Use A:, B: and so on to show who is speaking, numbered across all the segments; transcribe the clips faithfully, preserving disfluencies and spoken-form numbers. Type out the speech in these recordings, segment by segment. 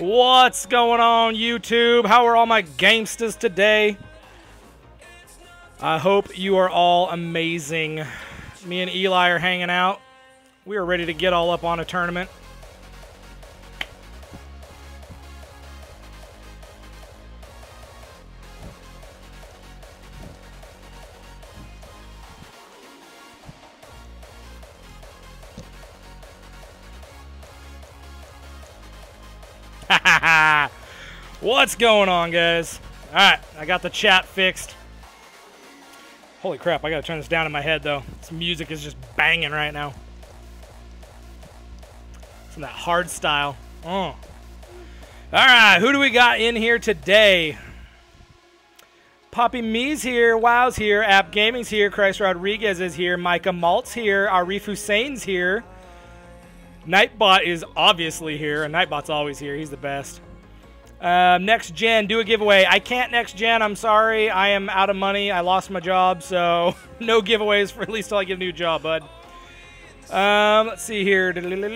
A: What's going on, YouTube? How are all my gamesters today? I hope you are all amazing. Me and Eli are hanging out. We are ready to get all up on a tournament. What's going on, guys? Alright, I got the chat fixed. Holy crap, I gotta turn this down in my head, though. This music is just banging right now. It's in that hard style. Oh. Alright, who do we got in here today? Poppy Me's here, Wow's here, App Gaming's here, Christ Rodriguez is here, Micah Malt's here, Arif Hussein's here. Nightbot is obviously here, and Nightbot's always here. He's the best. Uh, next gen, do a giveaway. I can't next gen. I'm sorry. I am out of money. I lost my job, so no giveaways for at least till I get a new job, bud. Um, let's see here.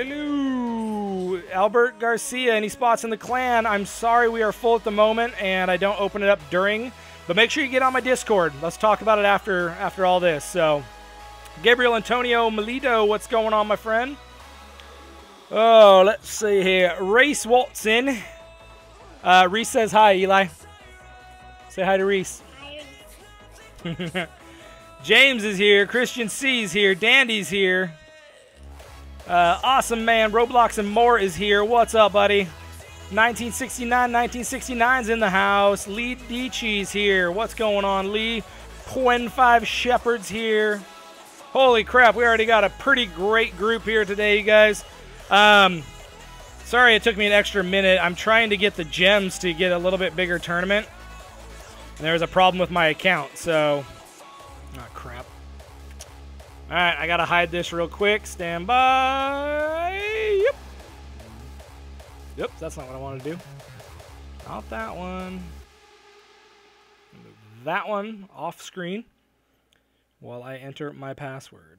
A: Albert Garcia, any spots in the clan? I'm sorry, we are full at the moment, and I don't open it up during. But make sure you get on my Discord. Let's talk about it after after all this. So, Gabriel Antonio Melito, what's going on, my friend? Oh, let's see here. Race Watson. Uh, Reese says hi, Eli. Say hi to Reese. Hi. James is here. Christian C's here. Dandy's here. Uh, awesome man. Roblox and more is here. What's up, buddy? nineteen sixty-nine, nineteen sixty-nine's in the house. Lee Deechee's here. What's going on, Lee? Quen five Shepherds here. Holy crap, we already got a pretty great group here today, you guys. Um... Sorry it took me an extra minute. I'm trying to get the gems to get a little bit bigger tournament. And there was a problem with my account, so... Oh, crap. Alright, I gotta hide this real quick. Stand by. Yep. Yep, that's not what I want to do. Not that one. Move that one off screen while I enter my password.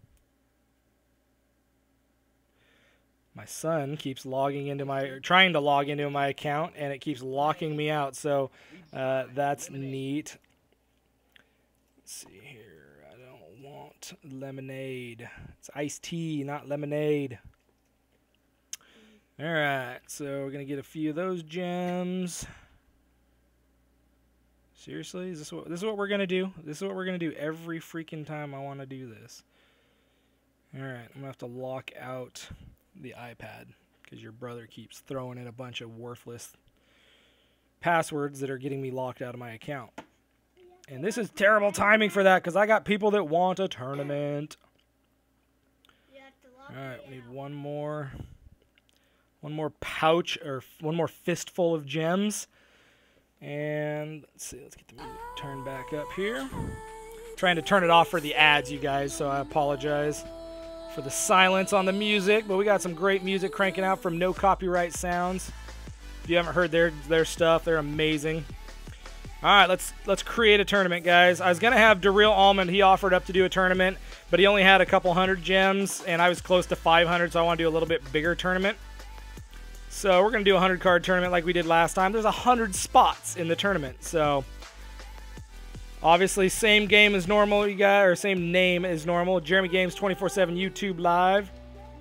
A: My son keeps logging into my, trying to log into my account, and it keeps locking me out. So uh, that's neat. Let's see here. I don't want lemonade. It's iced tea, not lemonade. All right. So we're gonna get a few of those gems. Seriously, is this what this is what we're gonna do? This is what we're gonna do every freaking time I want to do this. All right. I'm gonna have to lock out the iPad because your brother keeps throwing in a bunch of worthless passwords that are getting me locked out of my account. And this is terrible timing for that because I got people that want a tournament. Alright, we need one more one more pouch or one more fistful of gems. And let's see, let's get the music turned back up here. Trying to turn it off for the ads, you guys, so I apologize for the silence on the music, but we got some great music cranking out from No Copyright Sounds. If you haven't heard their their stuff, they're amazing. All right, let's let's create a tournament, guys. I was gonna have Daryl Almond. He offered up to do a tournament, but he only had a couple hundred gems, and I was close to five hundred, so I want to do a little bit bigger tournament. So we're gonna do a hundred card tournament like we did last time. There's a hundred spots in the tournament, so. Obviously, same game as normal, you guys, or same name as normal. Jeremy Games two forty-seven YouTube Live.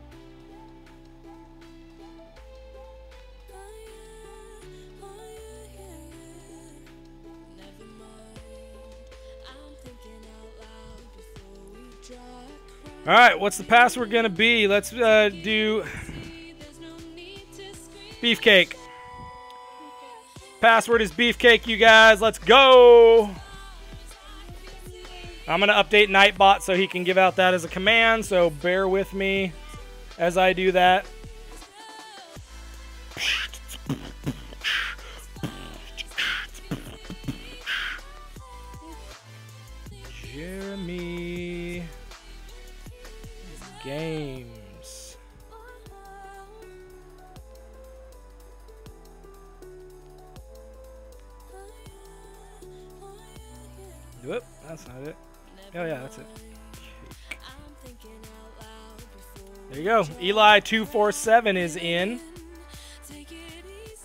A: All right, what's the password gonna be? Let's uh, do beefcake. Password is beefcake, you guys. Let's go. I'm going to update Nightbot so he can give out that as a command, so bear with me as I do that. Jeremy Games. Whoop, that's not it. Oh yeah, that's it. There you go. Eli two four seven is in.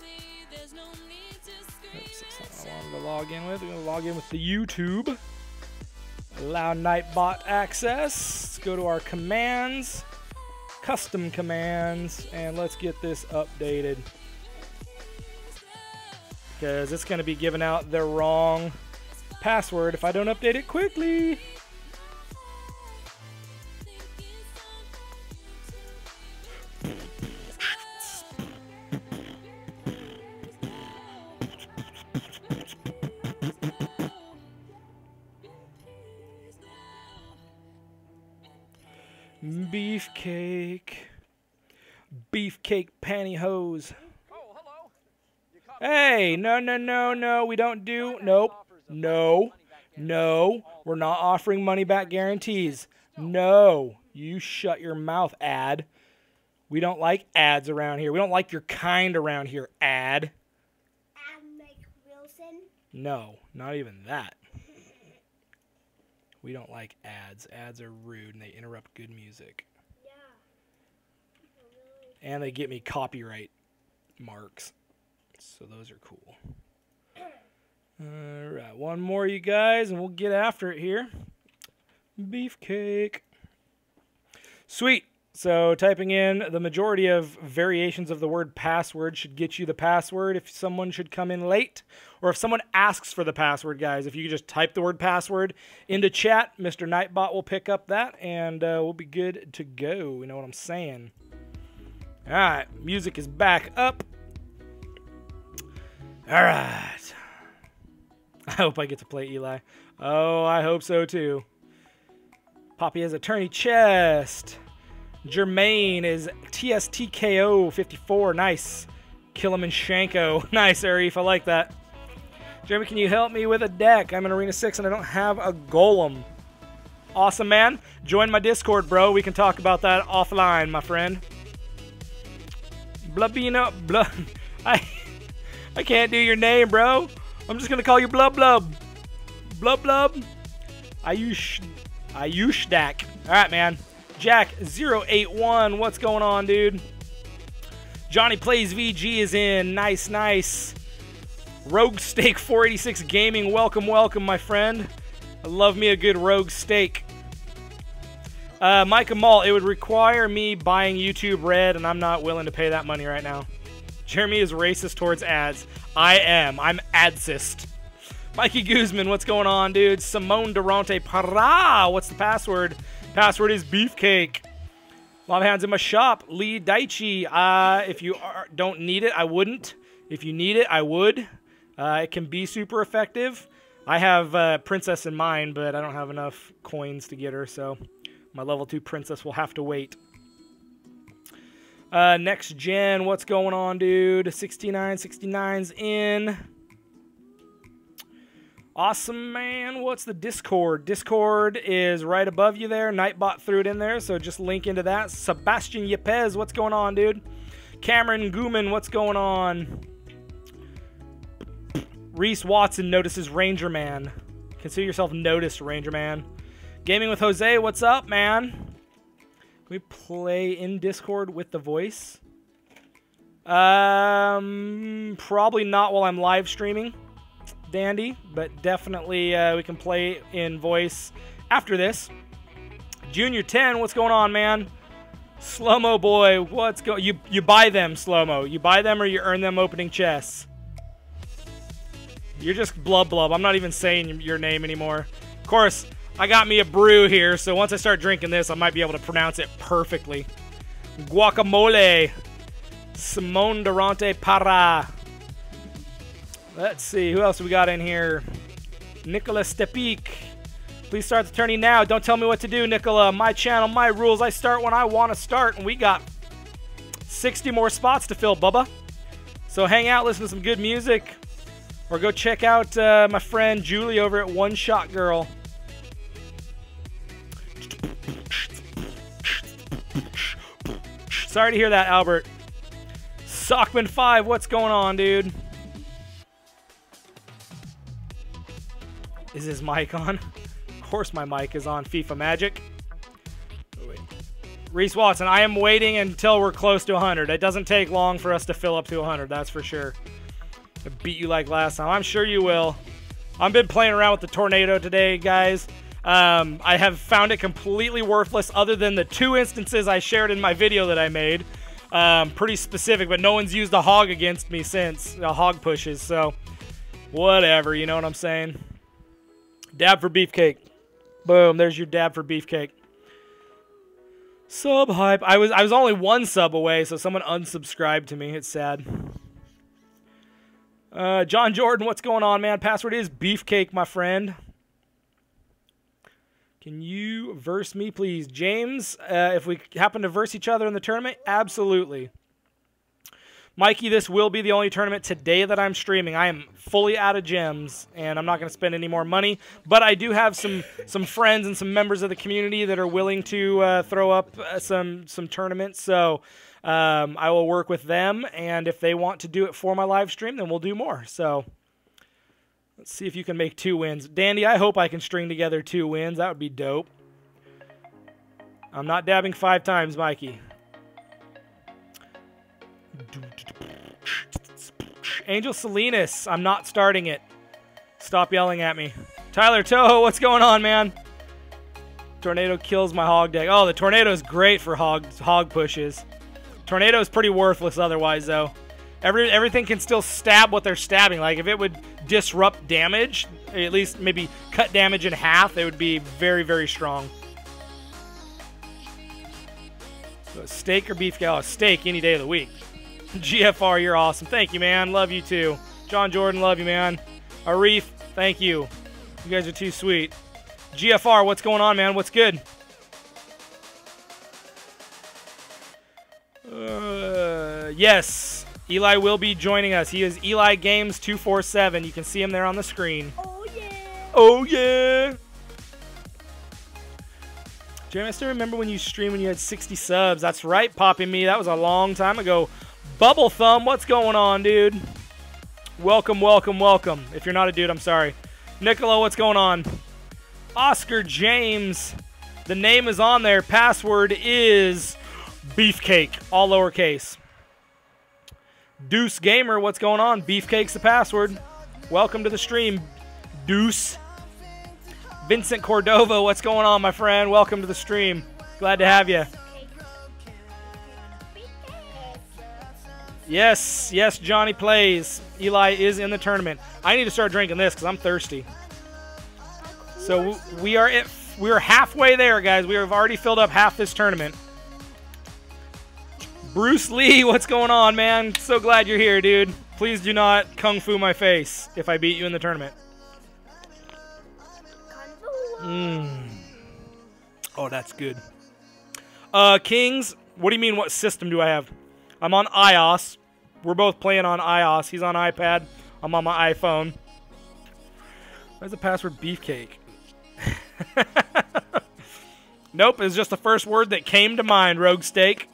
A: log in with? We're going to log in with the YouTube. Allow Nightbot access. Let's go to our commands, custom commands, and let's get this updated. Because it's going to be giving out the wrong password if I don't update it quickly. Beefcake. Beefcake pantyhose.
B: Oh, hello.
A: Hey, no, no, no, no. We don't do. Nope. No. No. We're not offering money back guarantees. No. You shut your mouth, ad. We don't like ads around here. We don't like your kind around here, ad.
C: Ad Mike Wilson?
A: No, not even that. We don't like ads. Ads are rude and they interrupt good music.
C: Yeah. Oh, really?
A: And they get me copyright marks. So those are cool. Alright, one more, you guys, and we'll get after it here. Beefcake. Sweet. So typing in the majority of variations of the word password should get you the password if someone should come in late. Or if someone asks for the password, guys, if you just type the word password into chat, Mister Nightbot will pick up that, and uh, we'll be good to go. You know what I'm saying? All right, music is back up. All right. I hope I get to play Eli. Oh, I hope so, too. Poppy has attorney chest. Jermaine is T S T K O fifty-four. Nice. Kilimanshanko. Nice, Arif. I like that. Jeremy, can you help me with a deck? I'm in Arena six and I don't have a golem. Awesome, man. Join my Discord, bro. We can talk about that offline, my friend. Blubino. Blub. I, I can't do your name, bro. I'm just going to call you Blub Blub. Blub Blub. Ayush. Ayushdak. All right, man. Jack zero eight one. What's going on, dude? Johnny Plays V G is in. Nice, nice. Rogue Steak four eighty-six Gaming, welcome, welcome, my friend. I love me a good Rogue Steak. Uh, Micah Mall, it would require me buying YouTube Red, and I'm not willing to pay that money right now. Jeremy is racist towards ads. I am. I'm adsist. Mikey Guzman, what's going on, dude? Simone Durante Para, what's the password? Password is Beefcake. Lava Hands in my shop. Lee Daichi, uh, if you are, don't need it, I wouldn't. If you need it, I would. Uh, it can be super effective. I have uh, Princess in mind, but I don't have enough coins to get her, so my level two Princess will have to wait. Uh, next gen, what's going on, dude? sixty-nine sixty-nine's in. Awesome, man. What's the Discord? Discord is right above you there. Nightbot threw it in there, so just link into that. Sebastian Yepes, what's going on, dude? Cameron Gooman, what's going on? Reese Watson notices Ranger Man. Consider yourself noticed, Ranger Man. Gaming with Jose, what's up, man? Can we play in Discord with the voice? Um, probably not while I'm live streaming, Dandy, but definitely uh, we can play in voice after this. Junior ten, what's going on, man? Slow-mo boy, what's go? You you buy them, Slow-mo. You buy them or you earn them opening chests. You're just Blub Blub. I'm not even saying your name anymore. Of course, I got me a brew here, so once I start drinking this, I might be able to pronounce it perfectly. Guacamole. Simone Durante Para. Let's see, who else we got in here? Nicola Stepik. Please start the tourney now. Don't tell me what to do, Nicola. My channel, my rules. I start when I want to start, and we got sixty more spots to fill, Bubba. So hang out, listen to some good music, or go check out uh, my friend Julie over at One Shot Girl. Sorry to hear that, Albert. Sockman five, what's going on, dude? Is his mic on? Of course my mic is on. FIFA Magic. Reese Watson, I am waiting until we're close to one hundred. It doesn't take long for us to fill up to one hundred, that's for sure. I beat you like last time. I'm sure you will. I've been playing around with the tornado today, guys. Um, I have found it completely worthless other than the two instances I shared in my video that I made. Um, pretty specific, but no one's used a hog against me since. The hog pushes, so whatever, you know what I'm saying? Dab for beefcake. Boom, there's your dab for beefcake. Sub hype. I was I was only one sub away, so someone unsubscribed to me. It's sad. Uh, John Jordan, what's going on, man? Password is beefcake, my friend. Can you verse me, please? James, uh, if we happen to verse each other in the tournament, absolutely. Mikey, this will be the only tournament today that I'm streaming. I am fully out of gems, and I'm not going to spend any more money. But I do have some some friends and some members of the community that are willing to uh, throw up uh, some, some tournaments. So um, I will work with them, and if they want to do it for my live stream, then we'll do more. So let's see if you can make two wins. Dandy, I hope I can string together two wins. That would be dope. I'm not dabbing five times, Mikey. Angel Salinas, I'm not starting it. Stop yelling at me. Tyler Toho, what's going on, man? Tornado kills my hog deck. Oh, the tornado is great for hog hog pushes. Tornado is pretty worthless otherwise, though. Every everything can still stab what they're stabbing. Like, if it would disrupt damage, at least maybe cut damage in half, it would be very, very strong. So steak or beef? Oh, steak any day of the week. G F R, you're awesome. Thank you, man. Love you, too. John Jordan, love you, man. Arif, thank you. You guys are too sweet. G F R, what's going on, man? What's good? Uh, yes, Eli will be joining us. He is Eli Games two forty-seven. You can see him there on the screen.
C: Oh, yeah.
A: Oh, yeah. Jeremy, I still remember when you streamed when you had sixty subs. That's right, Poppy Me. That was a long time ago. Bubble Thumb, what's going on, dude? Welcome, welcome, welcome. If you're not a dude, I'm sorry. Nicola, what's going on? Oscar James, the name is on there. Password is Beefcake, all lowercase. Deuce Gamer, what's going on? Beefcake's the password. Welcome to the stream, Deuce. Vincent Cordova, what's going on, my friend? Welcome to the stream. Glad to have you. Yes, yes, Johnny plays. Eli is in the tournament. I need to start drinking this because I'm thirsty. So we are at, we are halfway there, guys. We have already filled up half this tournament. Bruce Lee, what's going on, man? So glad you're here, dude. Please do not kung fu my face if I beat you in the tournament. Mm. Oh, that's good. Uh, Kings, what do you mean, what system do I have? I'm on iOS. We're both playing on iOS. He's on iPad. I'm on my iPhone. Where's the password? Beefcake. Nope, it's just the first word that came to mind, Rogue Steak.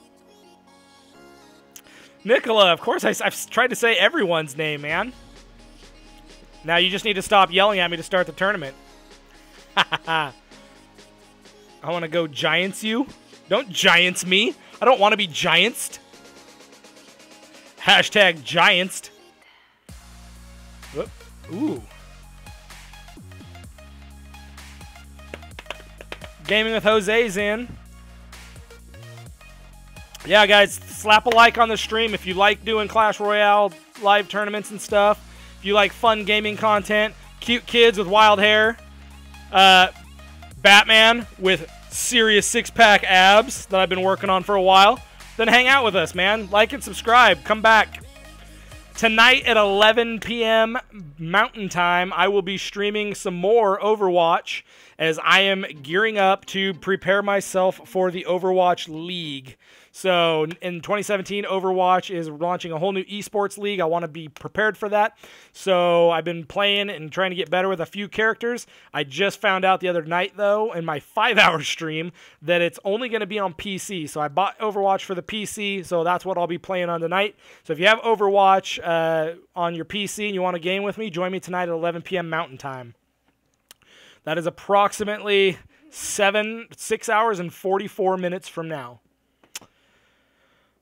A: Nicola, of course I, I've tried to say everyone's name, man. Now you just need to stop yelling at me to start the tournament. I want to go Giants you. Don't Giants me. I don't want to be Giantsed. Hashtag Giantsed. Whoop. Ooh. Gaming with Jose's in. Yeah, guys, slap a like on the stream if you like doing Clash Royale live tournaments and stuff. If you like fun gaming content, cute kids with wild hair, uh, Batman with serious six-pack abs that I've been working on for a while, then hang out with us, man. Like and subscribe. Come back. Tonight at eleven p m Mountain Time, I will be streaming some more Overwatch as I am gearing up to prepare myself for the Overwatch League. So in twenty seventeen, Overwatch is launching a whole new esports league. I want to be prepared for that. So I've been playing and trying to get better with a few characters. I just found out the other night, though, in my five-hour stream, that it's only going to be on P C. So I bought Overwatch for the P C, so that's what I'll be playing on tonight. So if you have Overwatch uh, on your P C and you want to game with me, join me tonight at eleven p m Mountain Time. That is approximately seven, six hours and forty-four minutes from now.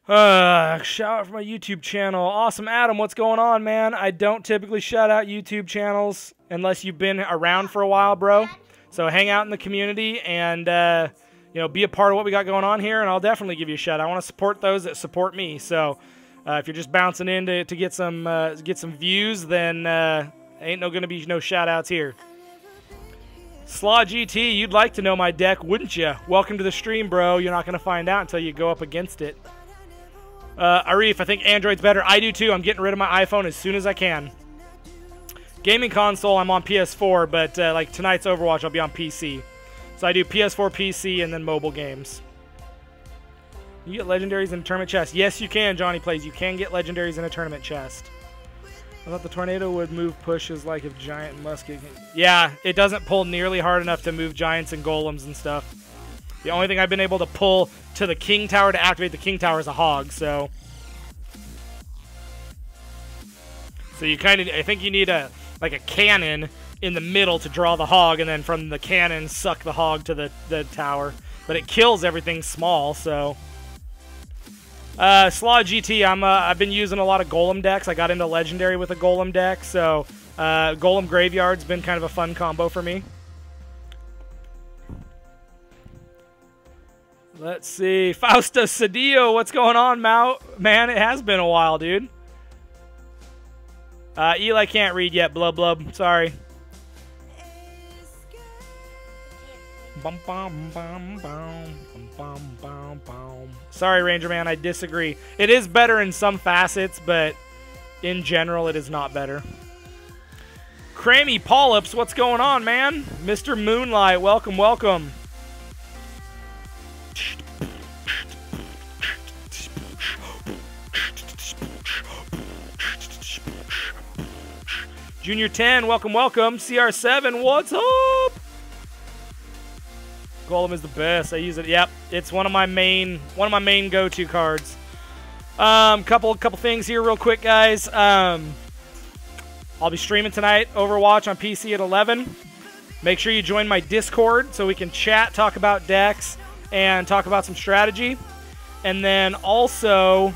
A: Uh, shout out for my YouTube channel. Awesome Adam, what's going on, man? I don't typically shout out YouTube channels unless you've been around for a while, bro. So hang out in the community and, uh, you know, be a part of what we got going on here, and I'll definitely give you a shout. I want to support those that support me. So uh, if you're just bouncing in to, to get some uh, get some views, then uh, ain't no gonna be no shout outs here. Slaw G T, you'd like to know my deck, wouldn't you? Welcome to the stream, bro. You're not gonna find out until you go up against it. Uh, Arif, I think Android's better. I do too. I'm getting rid of my iPhone as soon as I can. Gaming console, I'm on P S four, but uh, like tonight's Overwatch, I'll be on P C. So I do P S four, P C, and then mobile games. You get legendaries in a tournament chest. Yes, you can, Johnny Plays. You can get legendaries in a tournament chest. I thought the tornado would move pushes like if giant musket. Yeah, it doesn't pull nearly hard enough to move giants and golems and stuff. The only thing I've been able to pull to the king tower to activate the king tower is a hog, so. So you kind of, I think you need a, like a cannon in the middle to draw the hog, and then from the cannon suck the hog to the, the tower. But it kills everything small, so. Uh, Slaw G T, I'm, uh, I've been using a lot of golem decks. I got into legendary with a golem deck, so uh, golem graveyard's been kind of a fun combo for me. Let's see. Fausto Cedillo, what's going on, Mau? Man, it has been a while, dude. Uh, Eli can't read yet, blub blub. Sorry. Bum, bum, bum, bum, bum, bum, bum. Sorry, Ranger Man, I disagree. It is better in some facets, but in general, it is not better. Crammy Polyps, what's going on, man? Mister Moonlight, welcome, welcome. Junior ten, welcome, welcome. C R seven, what's up? Golem is the best. I use it. Yep, it's one of my main one of my main go-to cards. Um, couple couple things here, real quick, guys. Um, I'll be streaming tonight Overwatch on P C at eleven. Make sure you join my Discord so we can chat, talk about decks, and talk about some strategy. And then also,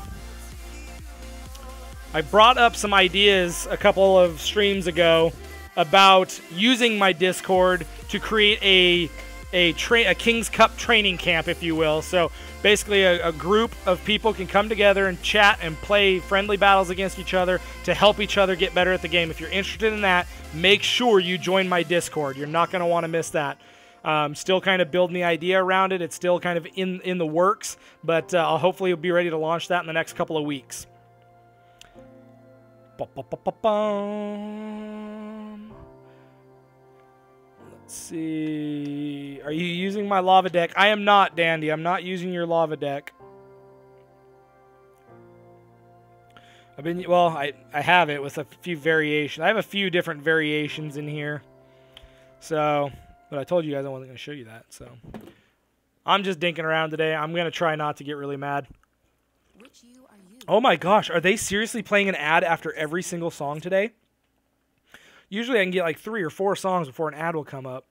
A: I brought up some ideas a couple of streams ago about using my Discord to create a a, tra a King's Cup training camp, if you will. So basically a, a group of people can come together and chat and play friendly battles against each other to help each other get better at the game. If you're interested in that, make sure you join my Discord. You're not going to want to miss that. Um, still kind of building the idea around it. It's still kind of in, in the works, but uh, I'll hopefully be ready to launch that in the next couple of weeks. Ba-ba-ba-ba-bum. Let's see. Are you using my lava deck? I am not, Dandy. I'm not using your lava deck. I've been, well, I, I have it with a few variations. I have a few different variations in here. So, but I told you guys I wasn't going to show you that. So, I'm just dinking around today. I'm going to try not to get really mad. Which you are you? Oh my gosh, are they seriously playing an ad after every single song today? Usually I can get like three or four songs before an ad will come up.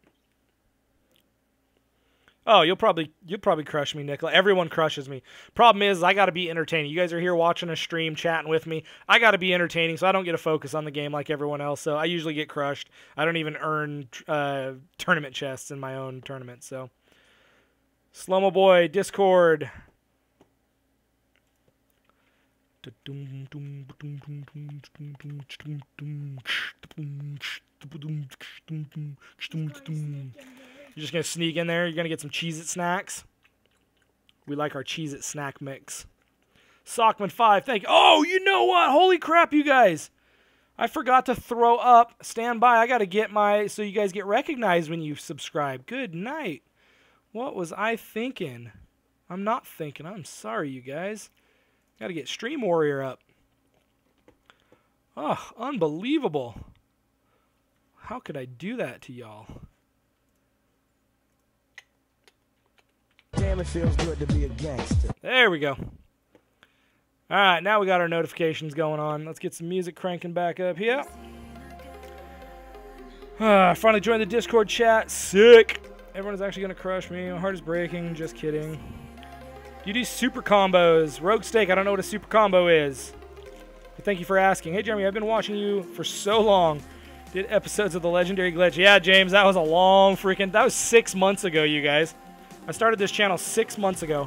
A: Oh, you'll probably you'll probably crush me, Nicola. Everyone crushes me. Problem is, I got to be entertaining. You guys are here watching a stream, chatting with me. I got to be entertaining, so I don't get to focus on the game like everyone else. So I usually get crushed. I don't even earn uh, tournament chests in my own tournament. So, Slow-mo Boy, Discord. You're just going to sneak in there. You're going to get some Cheez-It snacks. We like our Cheez-It snack mix. Sockman five, thank you. Oh, you know what? Holy crap, you guys. I forgot to throw up. Stand by. I got to get my, so you guys get recognized when you subscribe. Good night. What was I thinking? I'm not thinking. I'm sorry, you guys. Got to get Stream Warrior up. Oh, unbelievable. How could I do that to y'all?
B: Damn, it feels good to be a gangster.
A: There we go. All right, now we got our notifications going on. Let's get some music cranking back up here. Uh, finally joined the Discord chat. Sick. Everyone's actually going to crush me. My heart is breaking. Just kidding. you do super combos? Rogue Steak, I don't know what a super combo is. But thank you for asking. Hey, Jeremy, I've been watching you for so long. Did episodes of the Legendary Glitch. Yeah, James, that was a long freaking... That was six months ago, you guys. I started this channel six months ago.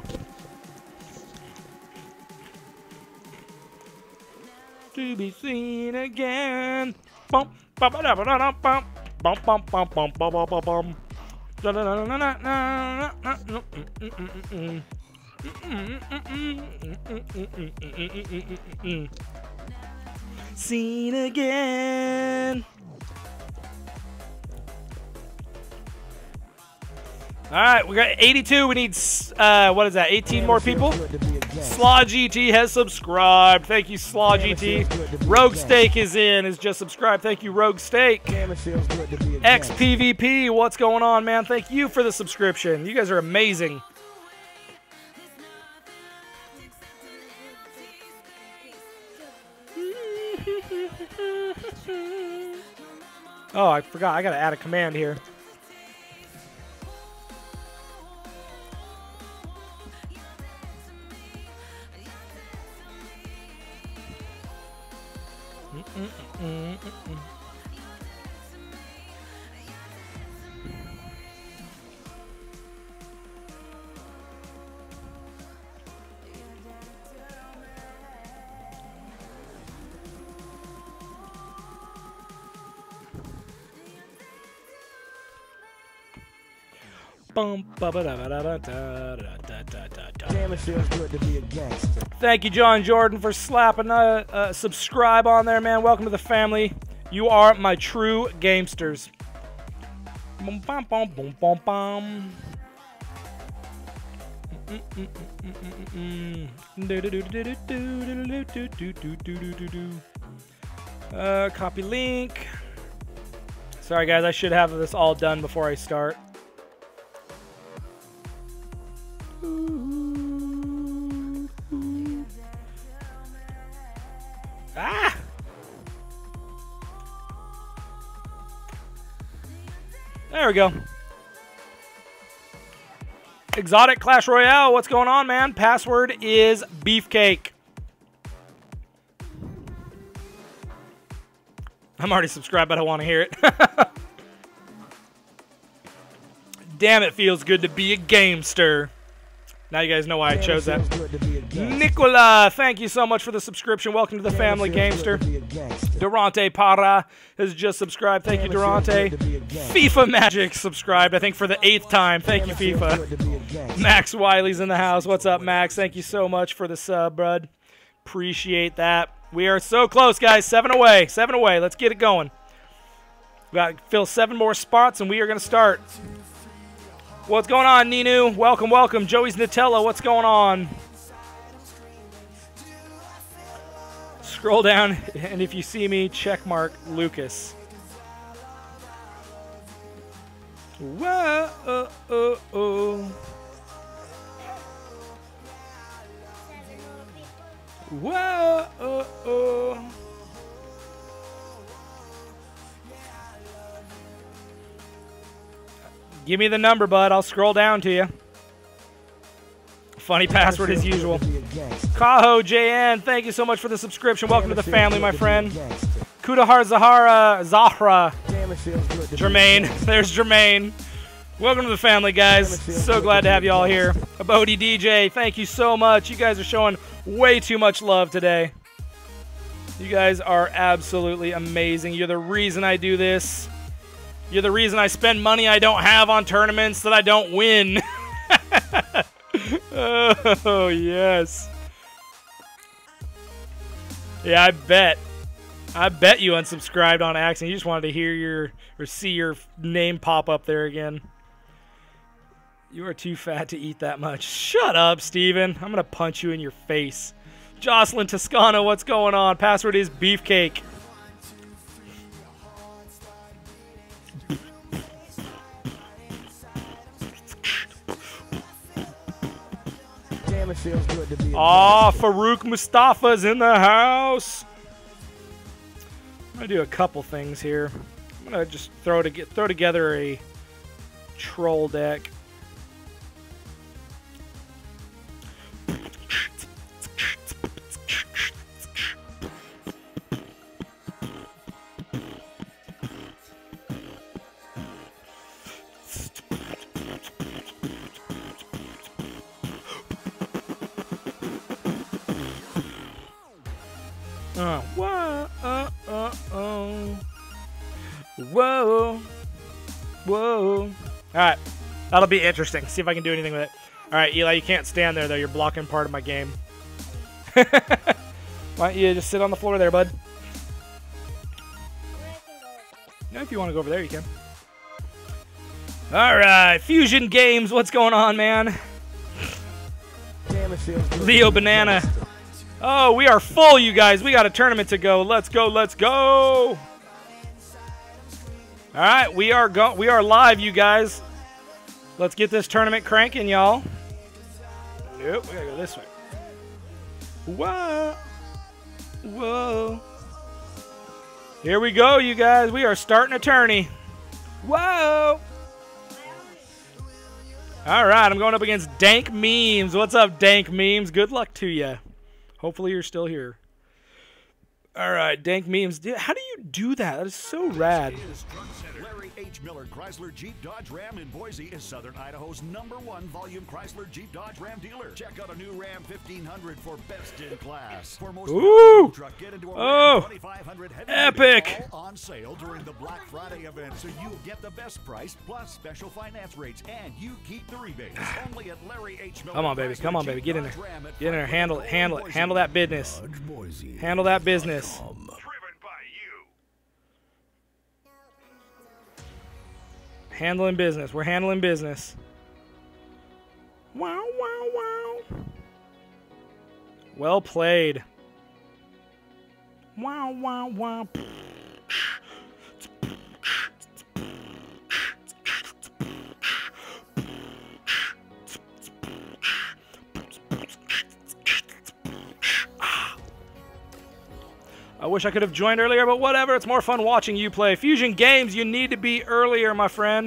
A: To be seen again. Bump, bump, bump, bump, bump, bump, bump, bump, bump, bump, bump, bump, bump. Seen again. All right, we got eighty-two. We need, uh, what is that, eighteen more people? Slaw G T has subscribed. Thank you, Slaw G T. Rogue Steak is in, is just subscribed. Thank you, Rogue Steak. X P V P, what's going on, man? Thank you for the subscription. You guys are amazing. Oh, I forgot. I got to add a command here. Mm -mm -mm -mm. Bum, ba, ba, da, ba, da, da, da, da, da, da.
B: Damn, it feels good to be a gangster.
A: Thank you, John Jordan, for slapping a, a subscribe on there, man. Welcome to the family. You are my true gamesters. Boom, bum, bum, boom, bum, bum. Uh, copy link. Sorry, guys. I should have this all done before I start. Ah! There we go. Exotic Clash Royale, what's going on, man? Password is Beefcake. I'm already subscribed, but I want to hear it. Damn, it feels good to be a gamester. Now you guys know why I chose that. Nicola, thank you so much for the subscription. Welcome to the family, Gamester. Durante Para has just subscribed. Thank you, Durante. FIFA Magic subscribed, I think, for the eighth time. Thank you, FIFA. Max Wiley's in the house. What's up, Max? Thank you so much for the sub, bud. Appreciate that. We are so close, guys. Seven away. Seven away. Let's get it going. We got to fill seven more spots, and we are going to start. What's going on, Ninu? Welcome, welcome. Joey's Nutella, what's going on? Scroll down, and if you see me, check mark Lucas. Whoa, oh, oh, oh. Whoa, oh, oh. Give me the number, bud. I'll scroll down to you. Funny password as usual. Kaho J N, thank you so much for the subscription. Welcome to the family, my friend. Kudahar Zahara, Zahra. Jermaine. There's Jermaine. Welcome to the family, guys. So glad to have you all here. Abodi D J, thank you so much. You guys are showing way too much love today. You guys are absolutely amazing. You're the reason I do this. You're the reason I spend money I don't have on tournaments that I don't win. Oh, yes. Yeah, I bet. I bet you unsubscribed on accident. You just wanted to hear your, or see your name pop up there again. You are too fat to eat that much. Shut up, Steven. I'm going to punch you in your face. Jocelyn Toscano, what's going on? Password is Beefcake. Aw, Farouk Mustafa's in the house. I'm gonna do a couple things here. I'm gonna just throw to get throw together a troll deck. Uh, whoa, uh, uh, uh. Whoa. Whoa. All right. That'll be interesting. See if I can do anything with it. All right, Eli, you can't stand there, though. You're blocking part of my game. Why don't you just sit on the floor there, bud? No, if you want to go over there, you can. All right, Fusion Games. What's going on, man?
B: Damn, it feels good
A: Leo
B: to be a
A: Banana.
B: gangster.
A: Oh, we are full, you guys. We got a tournament to go. Let's go. Let's go. All right, we are go. We are live, you guys. Let's get this tournament cranking, y'all. Nope, we gotta go this way. Whoa. Whoa. Here we go, you guys. We are starting a tourney. Whoa. All right, I'm going up against Dank Memes. What's up, Dank Memes? Good luck to you. Hopefully you're still here. All right, Dank Memes. Dude, how do you do that? That is so rad.
D: Larry H. Miller Chrysler Jeep Dodge Ram in Boise is Southern Idaho's number one volume Chrysler Jeep Dodge Ram dealer. Check out a new Ram fifteen hundred for best in class. For most
A: Ooh.
D: truck, get into a
A: Oh.
D: Ram twenty-five hundred heavy
A: Epic.
D: duty, all on sale during the Black Friday event, so you get the best price plus special finance rates, and you keep the rebates. Only at Larry H. Miller
A: Come on, baby.
D: Chrysler
A: Come on,
D: Jeep
A: baby. Get in there.
D: Dodge Ram at
A: Get in there. Handle it. Handle it.
D: Boise.
A: Handle that business.
B: Boise.
A: Handle that business.
D: Driven by you.
A: Handling business. We're handling business. Wow, wow, wow. Well played. Wow, wow, wow. I wish I could have joined earlier, but whatever. It's more fun watching you play. Fusion Games, you need to be earlier, my friend.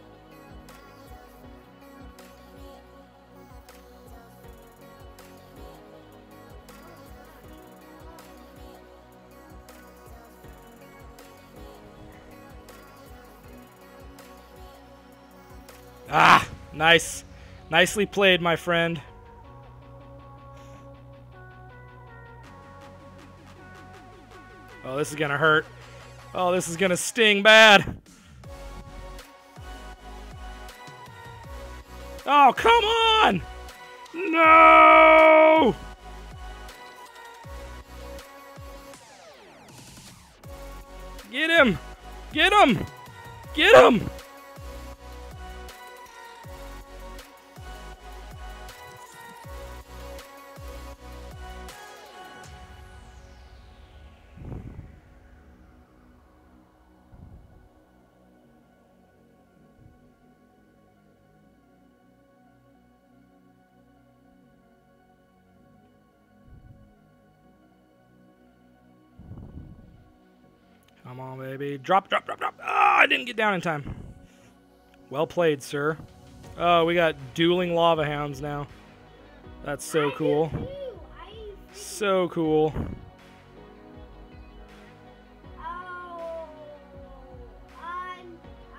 A: Ah, nice. Nicely played, my friend. Oh, this is gonna hurt. Oh, this is gonna sting bad. Oh, come on! No! Get him! Get him! Get him! Come on, baby. Drop, drop, drop, drop. Ah, I didn't get down in time. Well played, sir. Oh, we got dueling lava hounds now. That's so cool. So cool.
C: Oh, I'm,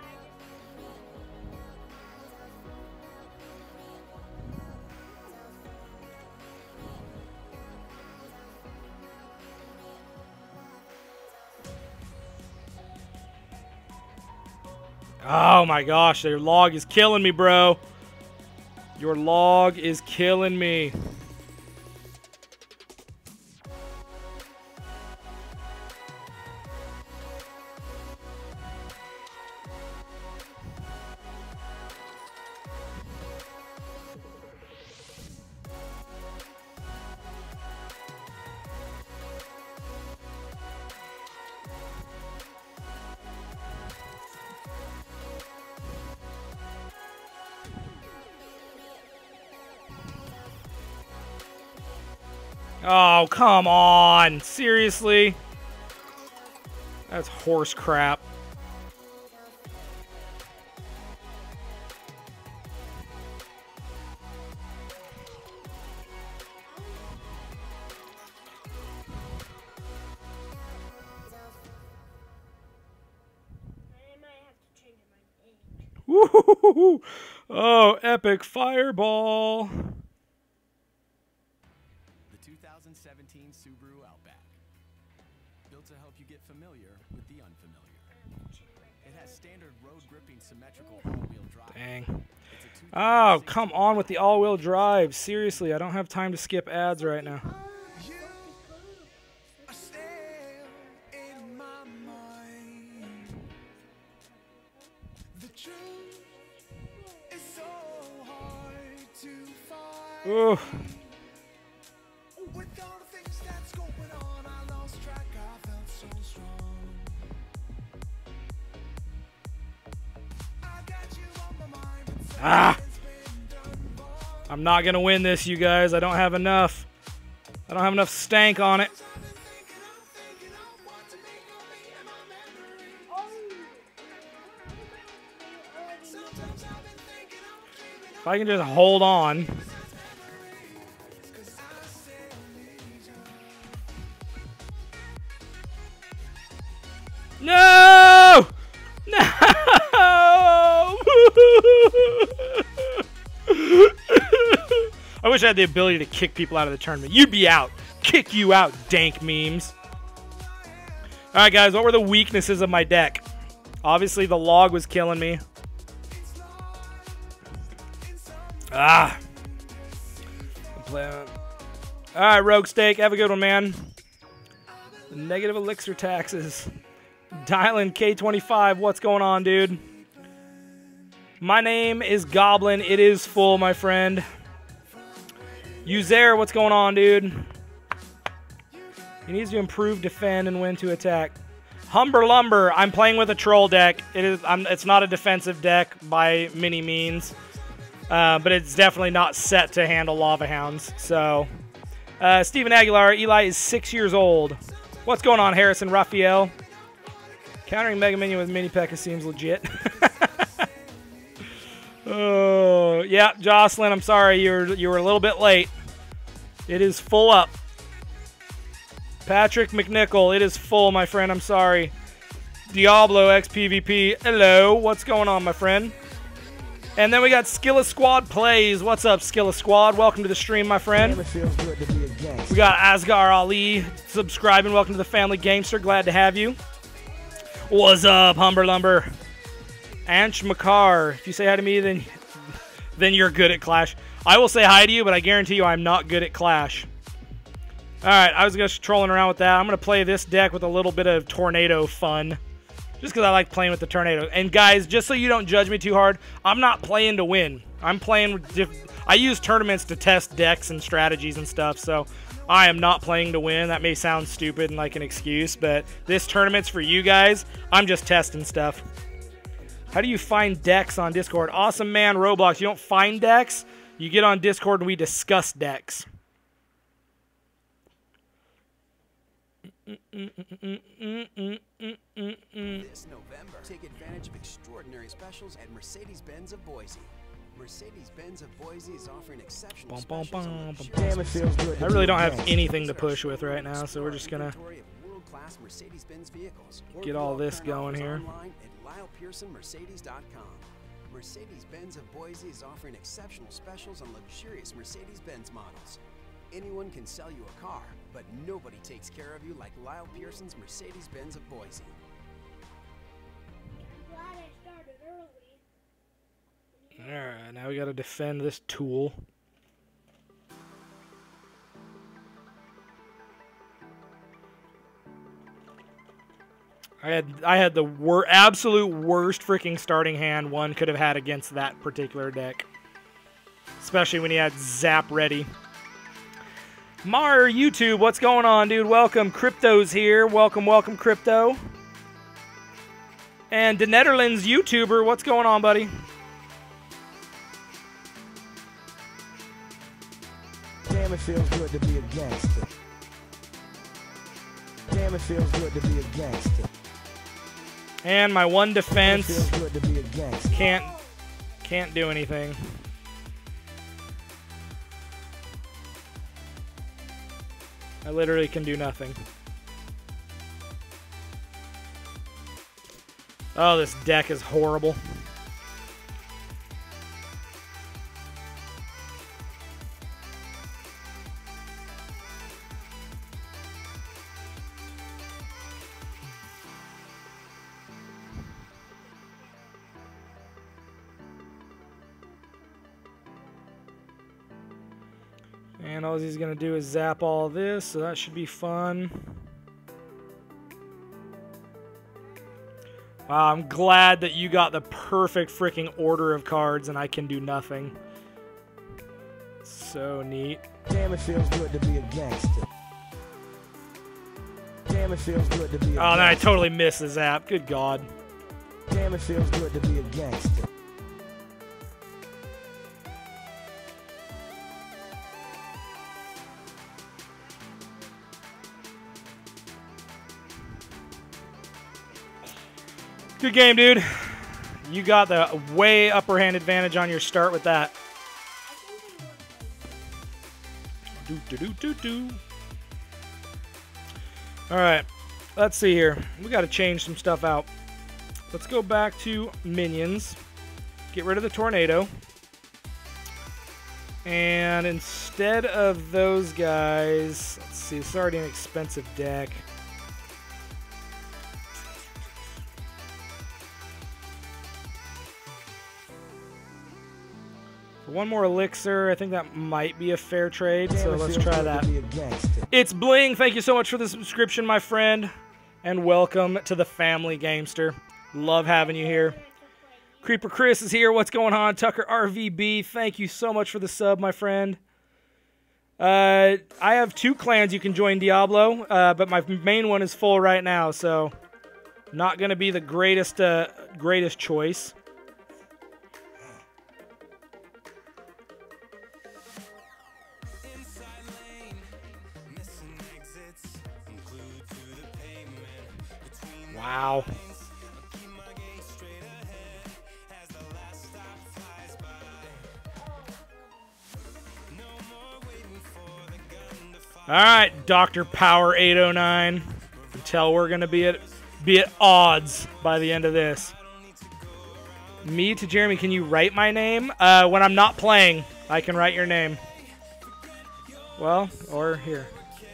A: Oh my gosh, your log is killing me, bro. Your log is killing me. Oh, come on. Seriously? That's horse crap.
C: I might have to change my name.
A: Woo-hoo-hoo-hoo. Oh, epic fireball.
E: The two thousand seventeen Subaru Outback. get familiar with the unfamiliar. It has standard road gripping symmetrical all-wheel drive.
A: Dang. Oh, come on with the all-wheel drive. Seriously, I don't have time to skip ads right now. Ooh. Ah! I'm not gonna win this, you guys. I don't have enough. I don't have enough stank on it. If I can just hold on. No! No! I wish I had the ability to kick people out of the tournament. You'd be out. Kick you out, dank memes. Alright, guys, what were the weaknesses of my deck? Obviously, the log was killing me. Ah. Alright, Rogue Steak, have a good one, man. Negative elixir taxes. Dylan K twenty-five, what's going on, dude? My name is Goblin. It is full, my friend. Uzair, what's going on, dude? He needs to improve, defend, and when to attack. Humber Lumber, I'm playing with a troll deck. It is. I'm, it's not a defensive deck by many means, uh, but it's definitely not set to handle Lava Hounds. So, uh, Steven Aguilar, Eli is six years old. What's going on, Harrison Raphael? Countering Mega Minion with Mini P E K K A seems legit. Oh, yeah, Jocelyn, I'm sorry. You were, you were a little bit late. It is full up. Patrick McNichol, it is full, my friend. I'm sorry. Diablo X P V P, hello. What's going on, my friend? And then we got Skilla Squad Plays. What's up, Skilla Squad? Welcome to the stream, my friend. We got Asghar Ali subscribing. Welcome to the family, Gamester. Glad to have you. What's up, Humber Lumber? Anch McCarr. If you say hi to me, then, then you're good at Clash. I will say hi to you, but I guarantee you I'm not good at Clash. Alright, I was just trolling around with that. I'm going to play this deck with a little bit of Tornado fun. Just because I like playing with the Tornado. And guys, just so you don't judge me too hard, I'm not playing to win. I'm playing with diff I use tournaments to test decks and strategies and stuff, so I am not playing to win. That may sound stupid and like an excuse, but this tournament's for you guys. I'm just testing stuff. How do you find decks on Discord? Awesome man, Roblox. You don't find decks. You get on Discord and we discuss decks.
F: This November, take advantage of extraordinary specials at Mercedes-Benz of Boise. Mercedes-Benz of Boise is offering exceptional
A: bum, bum,
F: specials on
A: bum,
F: luxurious
B: Damn, it feels good to
A: I really
B: be
A: don't
B: a
A: have
B: gangster.
A: anything to push with right now, so we're just going to
F: Inventory of world-class Mercedes-Benz vehicles. Or
A: get all
F: view
A: this
F: current
A: going
F: offers
A: here.
F: online at Lyle Pearson Mercedes dot com. Mercedes-Benz of Boise is offering exceptional specials on luxurious Mercedes-Benz models. Anyone can sell you a car, but nobody takes care of you like Lyle Pearson's Mercedes-Benz of Boise.
C: I'm glad I started early.
A: Alright, now we got to defend this tool. I had I had the wor absolute worst freaking starting hand one could have had against that particular deck. Especially when he had Zap ready. Mar YouTube, what's going on, dude? Welcome. Crypto's here. Welcome, welcome, Crypto. And the Netherlands YouTuber, what's going on, buddy?
B: Damn, it feels good to be a gangster. Damn, it feels good to be a gangster.
A: And my one defense
B: Damn, it feels good to be a gangster.
A: can't can't do anything. I literally can do nothing. Oh, this deck is horrible. And all he's going to do is zap all this, so that should be fun. Wow, I'm glad that you got the perfect freaking order of cards and I can do nothing. So neat.
B: Damn, it feels good to be a gangster. Damn, it feels good to be a
A: Oh, no, I
B: gangster.
A: totally missed the zap. Good God.
B: Damn, it feels good to be a gangster.
A: Good game, dude. You got the way upper hand advantage on your start with that. Do, do, do, do, do. All right, let's see here. We got to change some stuff out. Let's go back to minions. Get rid of the tornado. And instead of those guys, let's see, it's already an expensive deck. For one more elixir, I think that might be a fair trade,
B: Damn,
A: so
B: it
A: let's
B: feels
A: try
B: good
A: that.
B: to be a gangster.
A: It's Bling. Thank you so much for the subscription, my friend. And welcome to the family, Gamester. Love having you here. Creeper Chris is here. What's going on? Tucker R V B, thank you so much for the sub, my friend. Uh, I have two clans you can join Diablo, uh, but my main one is full right now, so not going to be the greatest, uh, greatest choice. Wow. All right, Doctor Power eight oh nine. You can tell we're gonna be at be at odds by the end of this. Me to Jeremy, can you write my name? Uh, when I'm not playing, I can write your name. Well, or here.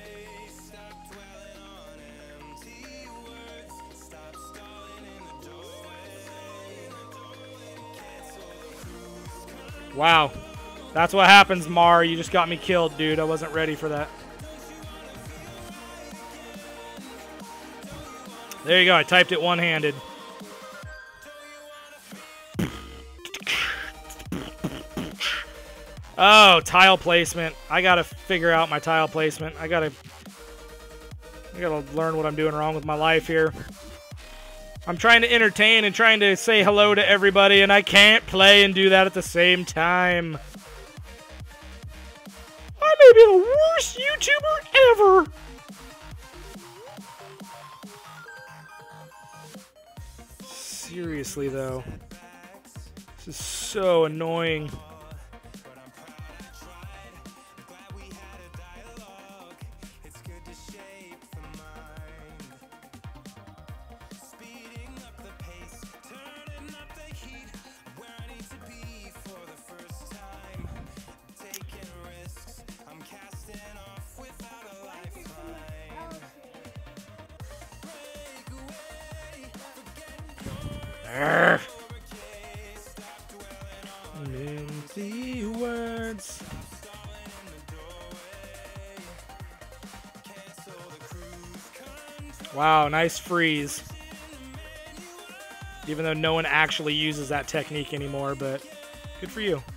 A: Wow. That's what happens, Mar. You just got me killed, dude. I wasn't ready for that. There you go. I typed it one-handed. Oh, tile placement. I gotta figure out my tile placement. I gotta... I gotta learn what I'm doing wrong with my life here. I'm trying to entertain and trying to say hello to everybody, and I can't play and do that at the same time. I may be the worst YouTuber ever. Seriously, though. This is so annoying. Arrgh. Empty words. Wow, nice freeze. Even though no one actually uses that technique anymore, but good for you.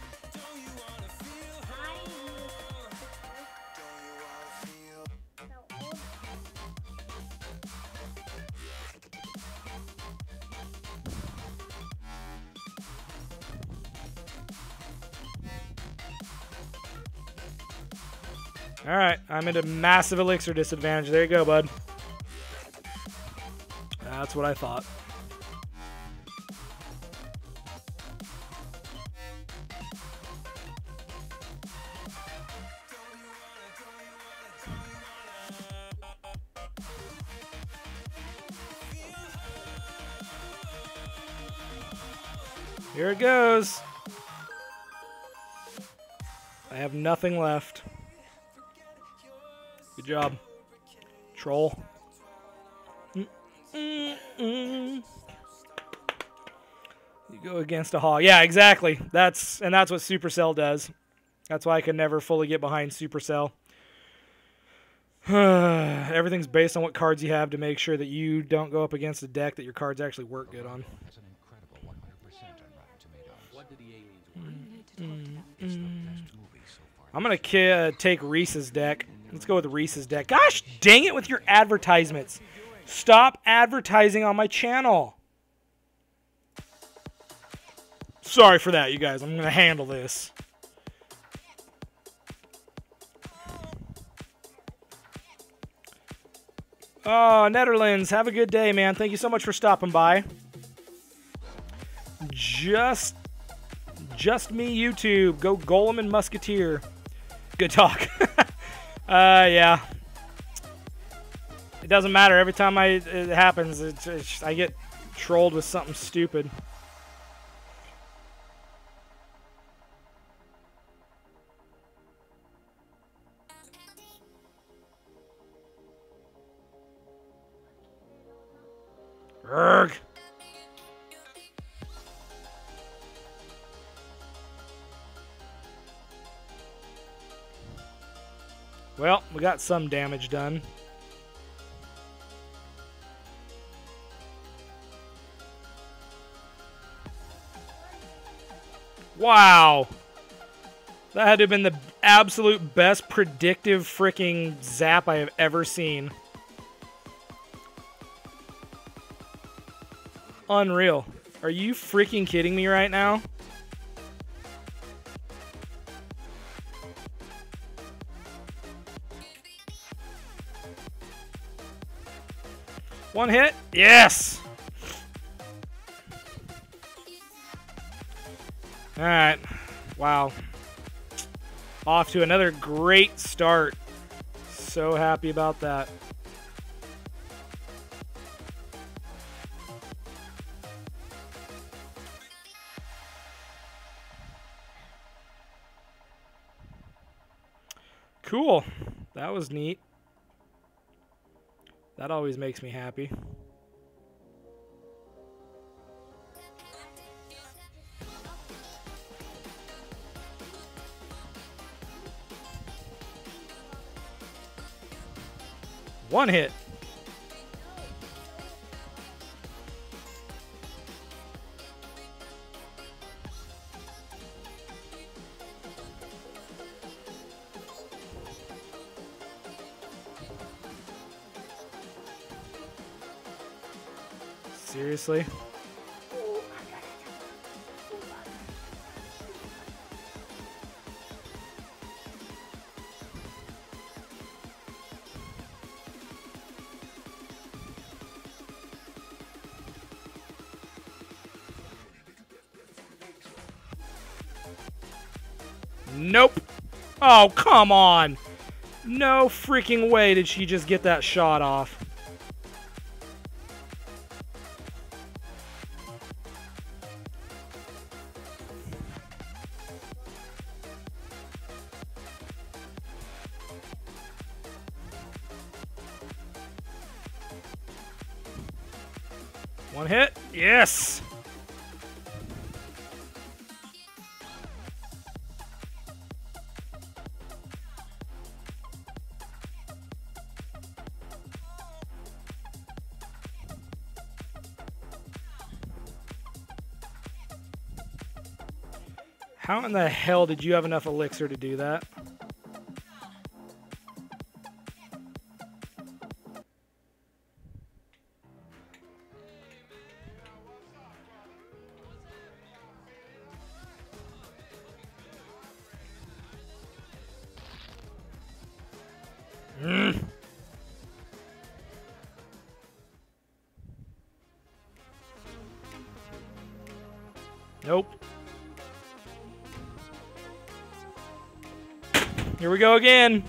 A: All right, I'm into massive elixir disadvantage. There you go, bud. That's what I thought. Here it goes. I have nothing left. Good job, troll. Mm -mm -mm. You go against a hog. Yeah, exactly. That's and that's what Supercell does. That's why I can never fully get behind Supercell. Everything's based on what cards you have to make sure that you don't go up against a deck that your cards actually work good on.
G: Has an incredible one hundred percent on Rotten Tomatoes.
E: What did the aliens want?
G: It's the best movie so far.
A: I'm going to uh, take Reese's deck. Let's go with Reese's deck. Gosh dang it with your advertisements. Stop advertising on my channel. Sorry for that, you guys. I'm going to handle this. Oh, Netherlands, have a good day, man. Thank you so much for stopping by. Just, just me, YouTube. Go Golem and Musketeer. Good talk. uh, yeah. It doesn't matter. Every time I it happens, it's, it's, I get trolled with something stupid. Urgh. Well, we got some damage done. Wow. That had to have been the absolute best predictive freaking zap I have ever seen. Unreal. Are you freaking kidding me right now? One hit? Yes! Alright. Wow. Off to another great start. So happy about that. Cool. That was neat. That always makes me happy. One hit. Seriously? Nope. Oh, come on. No freaking way did she just get that shot off. One hit. Yes. How in the hell did you have enough elixir to do that? Mm. Nope. Here we go again.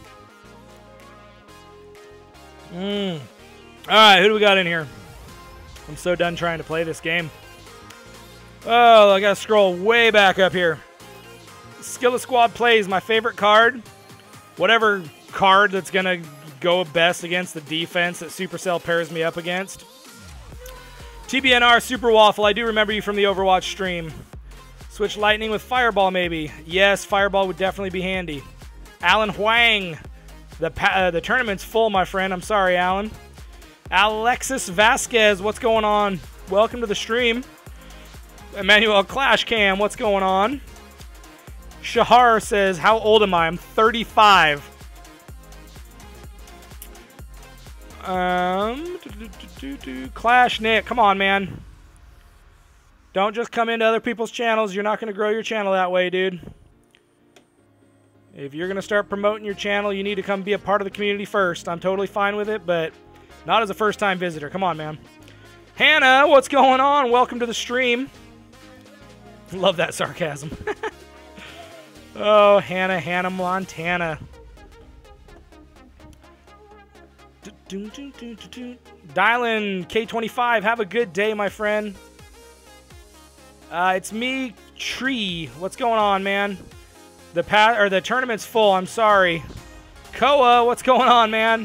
A: Mm. Alright, who do we got in here? I'm so done trying to play this game. Oh, I gotta scroll way back up here. Skillet Squad Plays, my favorite card. Whatever card that's gonna go best against the defense that Supercell pairs me up against. T B N R Super Waffle, I do remember you from the Overwatch stream. Switch lightning with fireball, maybe. Yes, fireball would definitely be handy. Alan Huang. The, pa uh, the tournament's full, my friend. I'm sorry, Alan. Alexis Vasquez, what's going on? Welcome to the stream. Emmanuel Clash Cam, what's going on? Shahar says, how old am I? I'm thirty-five. Um, do, do, do, do. Clash Nick, come on, man. Don't just come into other people's channels. You're not going to grow your channel that way, dude. If you're going to start promoting your channel, you need to come be a part of the community first. I'm totally fine with it, but not as a first-time visitor. Come on, man. Hannah, what's going on? Welcome to the stream. Love that sarcasm. Oh, Hannah, Hannah Montana. Dylan K twenty-five, have a good day, my friend. Uh, it's me, Tree. What's going on, man? The pa or the tournament's full. I'm sorry. Koa, what's going on, man?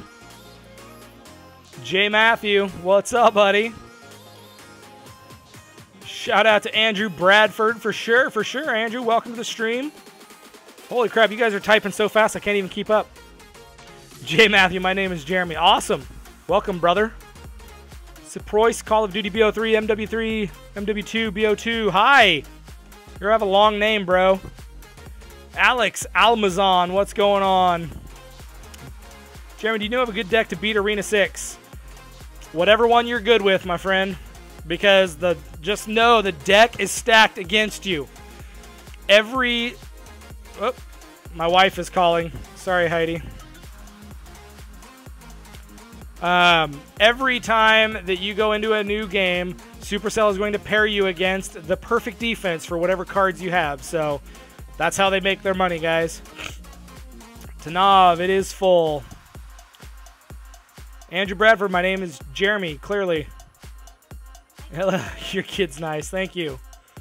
A: J Matthew, what's up, buddy? Shout out to Andrew Bradford for sure, for sure. Andrew, welcome to the stream. Holy crap, you guys are typing so fast I can't even keep up. J Matthew, my name is Jeremy. Awesome. Welcome, brother. Seproyce, Call of Duty B O three, M W three, M W two, B O two. Hi. You have a long name, bro. Alex Almazan, what's going on? Jeremy, do you know of a good deck to beat Arena six? Whatever one you're good with, my friend. Because the just know the deck is stacked against you. Every... Oh, my wife is calling. Sorry, Heidi. Um, every time that you go into a new game, Supercell is going to pair you against the perfect defense for whatever cards you have. So that's how they make their money, guys. Tanav, it is full. Andrew Bradford, my name is Jeremy, clearly. Hello, your kid's nice, thank you.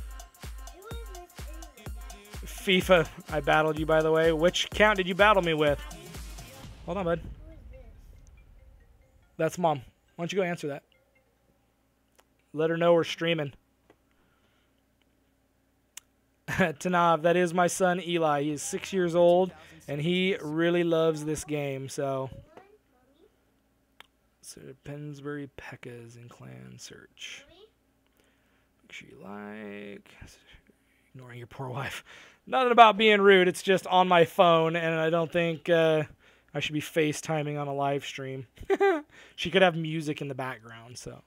A: FIFA, I battled you, by the way. Which count did you battle me with? Hold on, bud. That's Mom. Why don't you go answer that? Let her know we're streaming. Tanav, that is my son Eli. He is six years old, and he really loves this game. So, so Pensbury P.E.K.K.A is in clan search. Make sure you like. Ignoring your poor wife. Nothing about being rude. It's just on my phone, and I don't think uh, I should be FaceTiming on a live stream. She could have music in the background, so.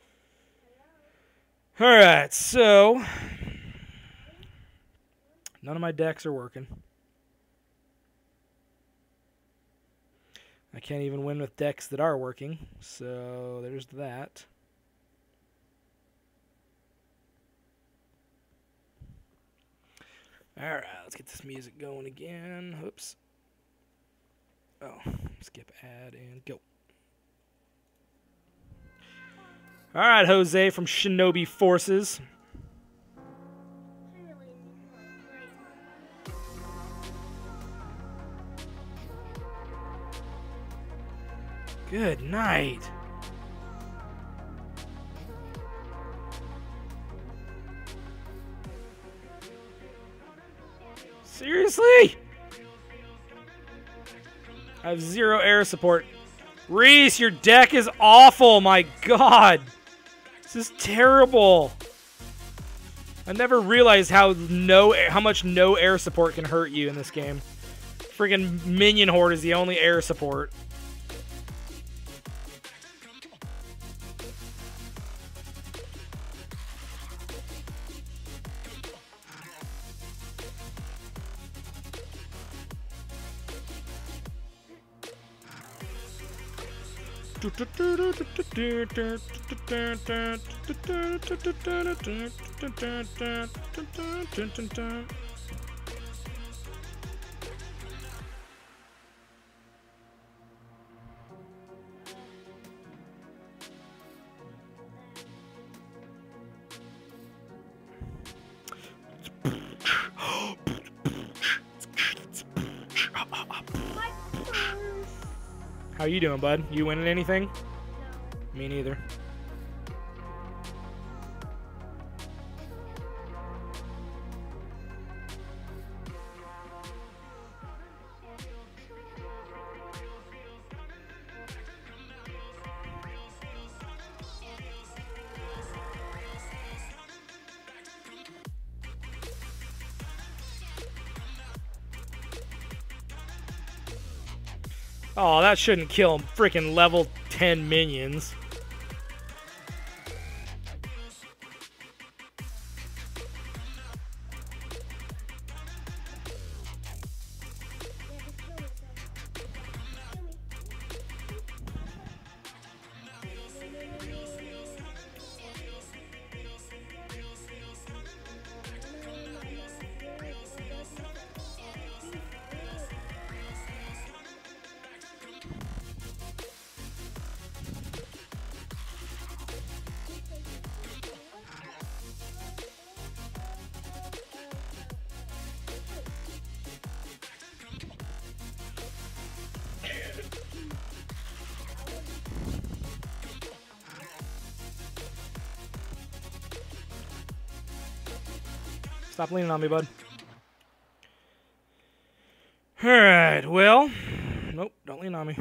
A: All right, so none of my decks are working. I can't even win with decks that are working, so there's that. All right, let's get this music going again. Oops. Oh, skip ad and go. All right, Jose from Shinobi Forces. Good night. Seriously? I have zero air support. Reese, your deck is awful. My God. This is terrible. I never realized how no how much no air support can hurt you in this game. Freaking Minion Horde is the only air support. How you doing, bud? You winning anything? No. Me neither. Oh, that shouldn't kill freaking level ten minions. Stop leaning on me, bud. Alright, well. Nope, don't lean on me.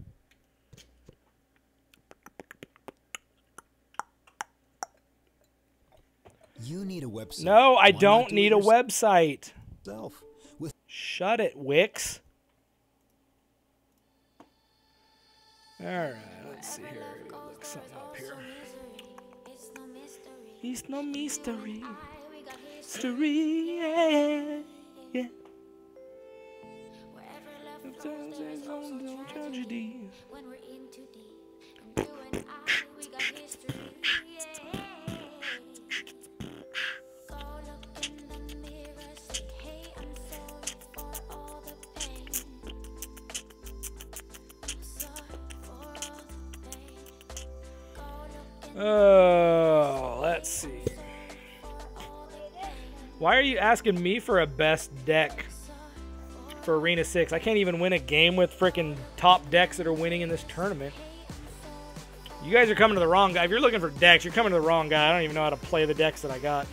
H: You need a website.
A: No, I
H: Why
A: don't
H: not do
A: need
H: it
A: a website.
H: yourself? With
A: Shut it, Wix. Alright, let's see here. Look something up here. It's no mystery. Mystery, yeah, yeah. Tragedy. Oh, let's see. Why are you asking me for a best deck for Arena six? I can't even win a game with freaking top decks that are winning in this tournament. You guys are coming to the wrong guy. If you're looking for decks, you're coming to the wrong guy. I don't even know how to play the decks that I got.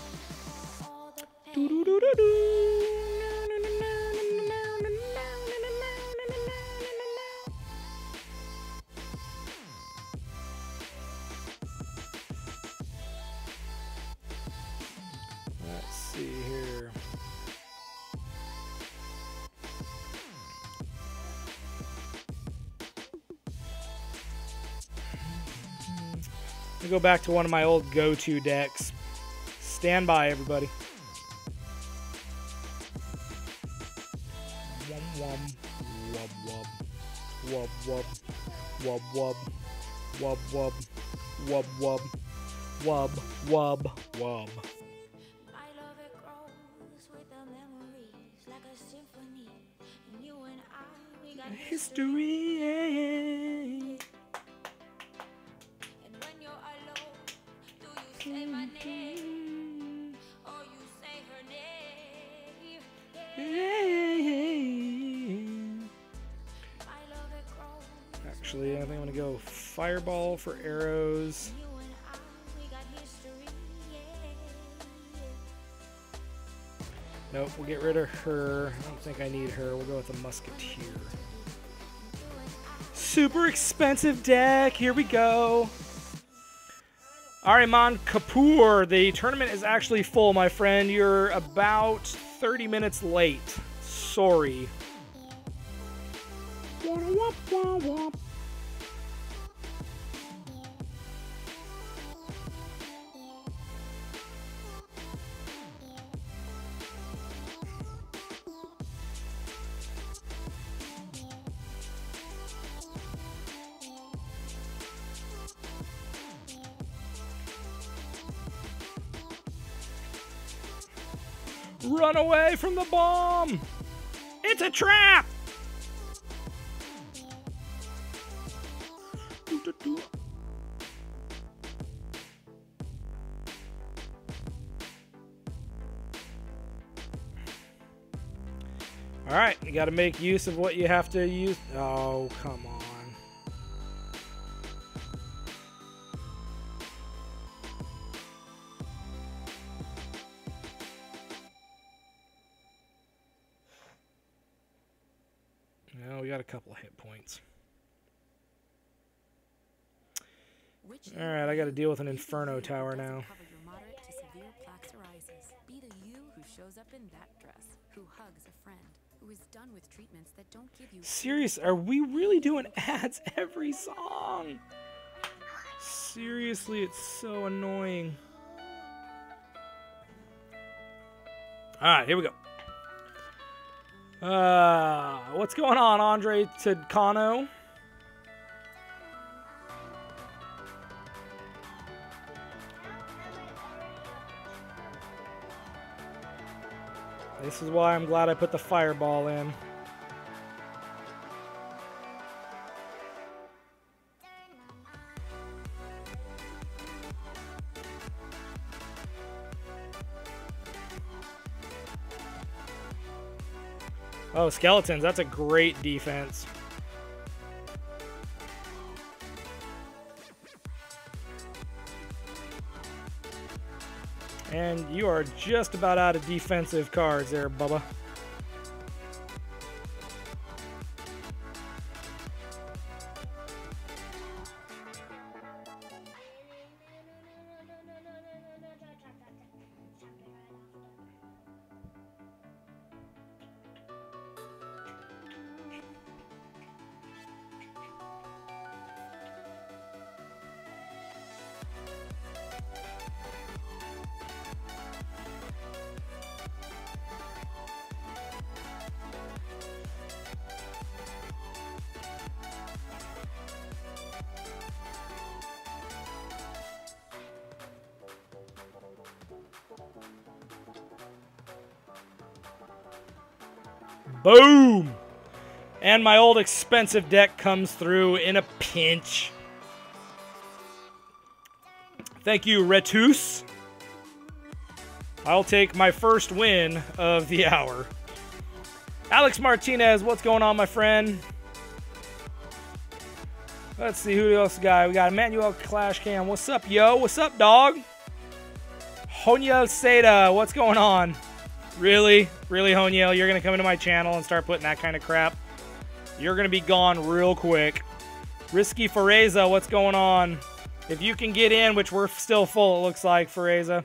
A: Let's see here. Let me go back to one of my old go-to decks. Stand by, everybody. Wum wum. Wub wub. Wub wub. Wub wub. Wub wub. Wub wub. Wub. History. Actually, I think I'm gonna go fireball for arrows. Nope, we'll get rid of her. I don't think I need her. We'll go with a musketeer. Super expensive deck. Here we go. Ariman Kapoor, the tournament is actually full, my friend. You're about thirty minutes late. Sorry. Run away from the bomb! It's a trap! Alright, you gotta make use of what you have to use. Oh, come on. No, we got a couple of hit points. Alright, I gotta deal with an Inferno Tower now.
I: Be the you who shows up in that dress, who hugs a friend, who is done with treatments that don't give you...
A: Serious, are we really doing ads every song? Seriously, it's so annoying. Alright, here we go. Uh, what's going on, Andre Tedcano? This is why I'm glad I put the fireball in. Oh, skeletons. That's a great defense. And you are just about out of defensive cards there, Bubba. Boom! And my old expensive deck comes through in a pinch. Thank you, Retus. I'll take my first win of the hour. Alex Martinez, what's going on, my friend? Let's see who else we got. We got Emmanuel Clash Cam. What's up, yo? What's up, dog? Honiel Seda, what's going on? Really? Really, Honiel? You're going to come into my channel and start putting that kind of crap? You're going to be gone real quick. Risky Fereza, what's going on? If you can get in, which we're still full, it looks like, Fereza.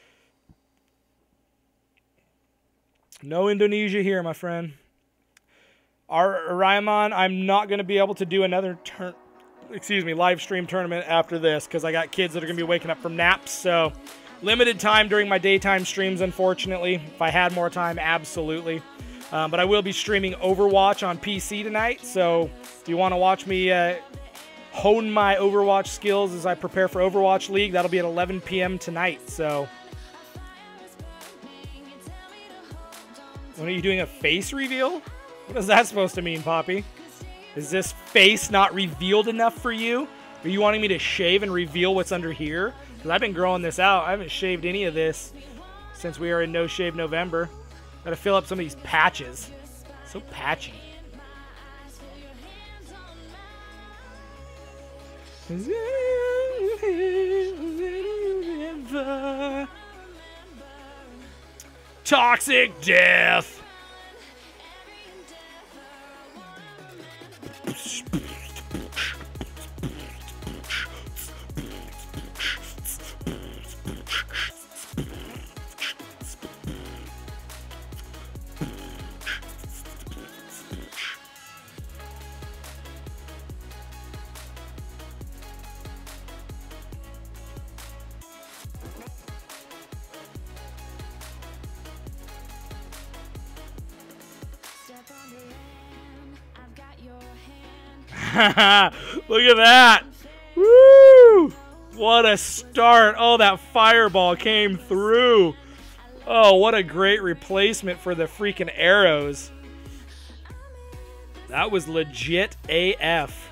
A: No Indonesia here, my friend. Our Rayman, I'm not going to be able to do another turn, excuse me, live stream tournament after this because I got kids that are going to be waking up from naps, so... Limited time during my daytime streams, unfortunately. If I had more time, absolutely. Um, but I will be streaming Overwatch on P C tonight, so if you want to watch me uh, hone my Overwatch skills as I prepare for Overwatch League, that'll be at eleven p m tonight, so... When are you doing a face reveal? What is that supposed to mean, Poppy? Is this face not revealed enough for you? Are you wanting me to shave and reveal what's under here? Because I've been growing this out. I haven't shaved any of this since we are in No Shave November. Got to fill up some of these patches. So patchy. Toxic Death. Look at that. Woo! What a start. Oh, that fireball came through. Oh, what a great replacement for the freaking arrows. That was legit A F.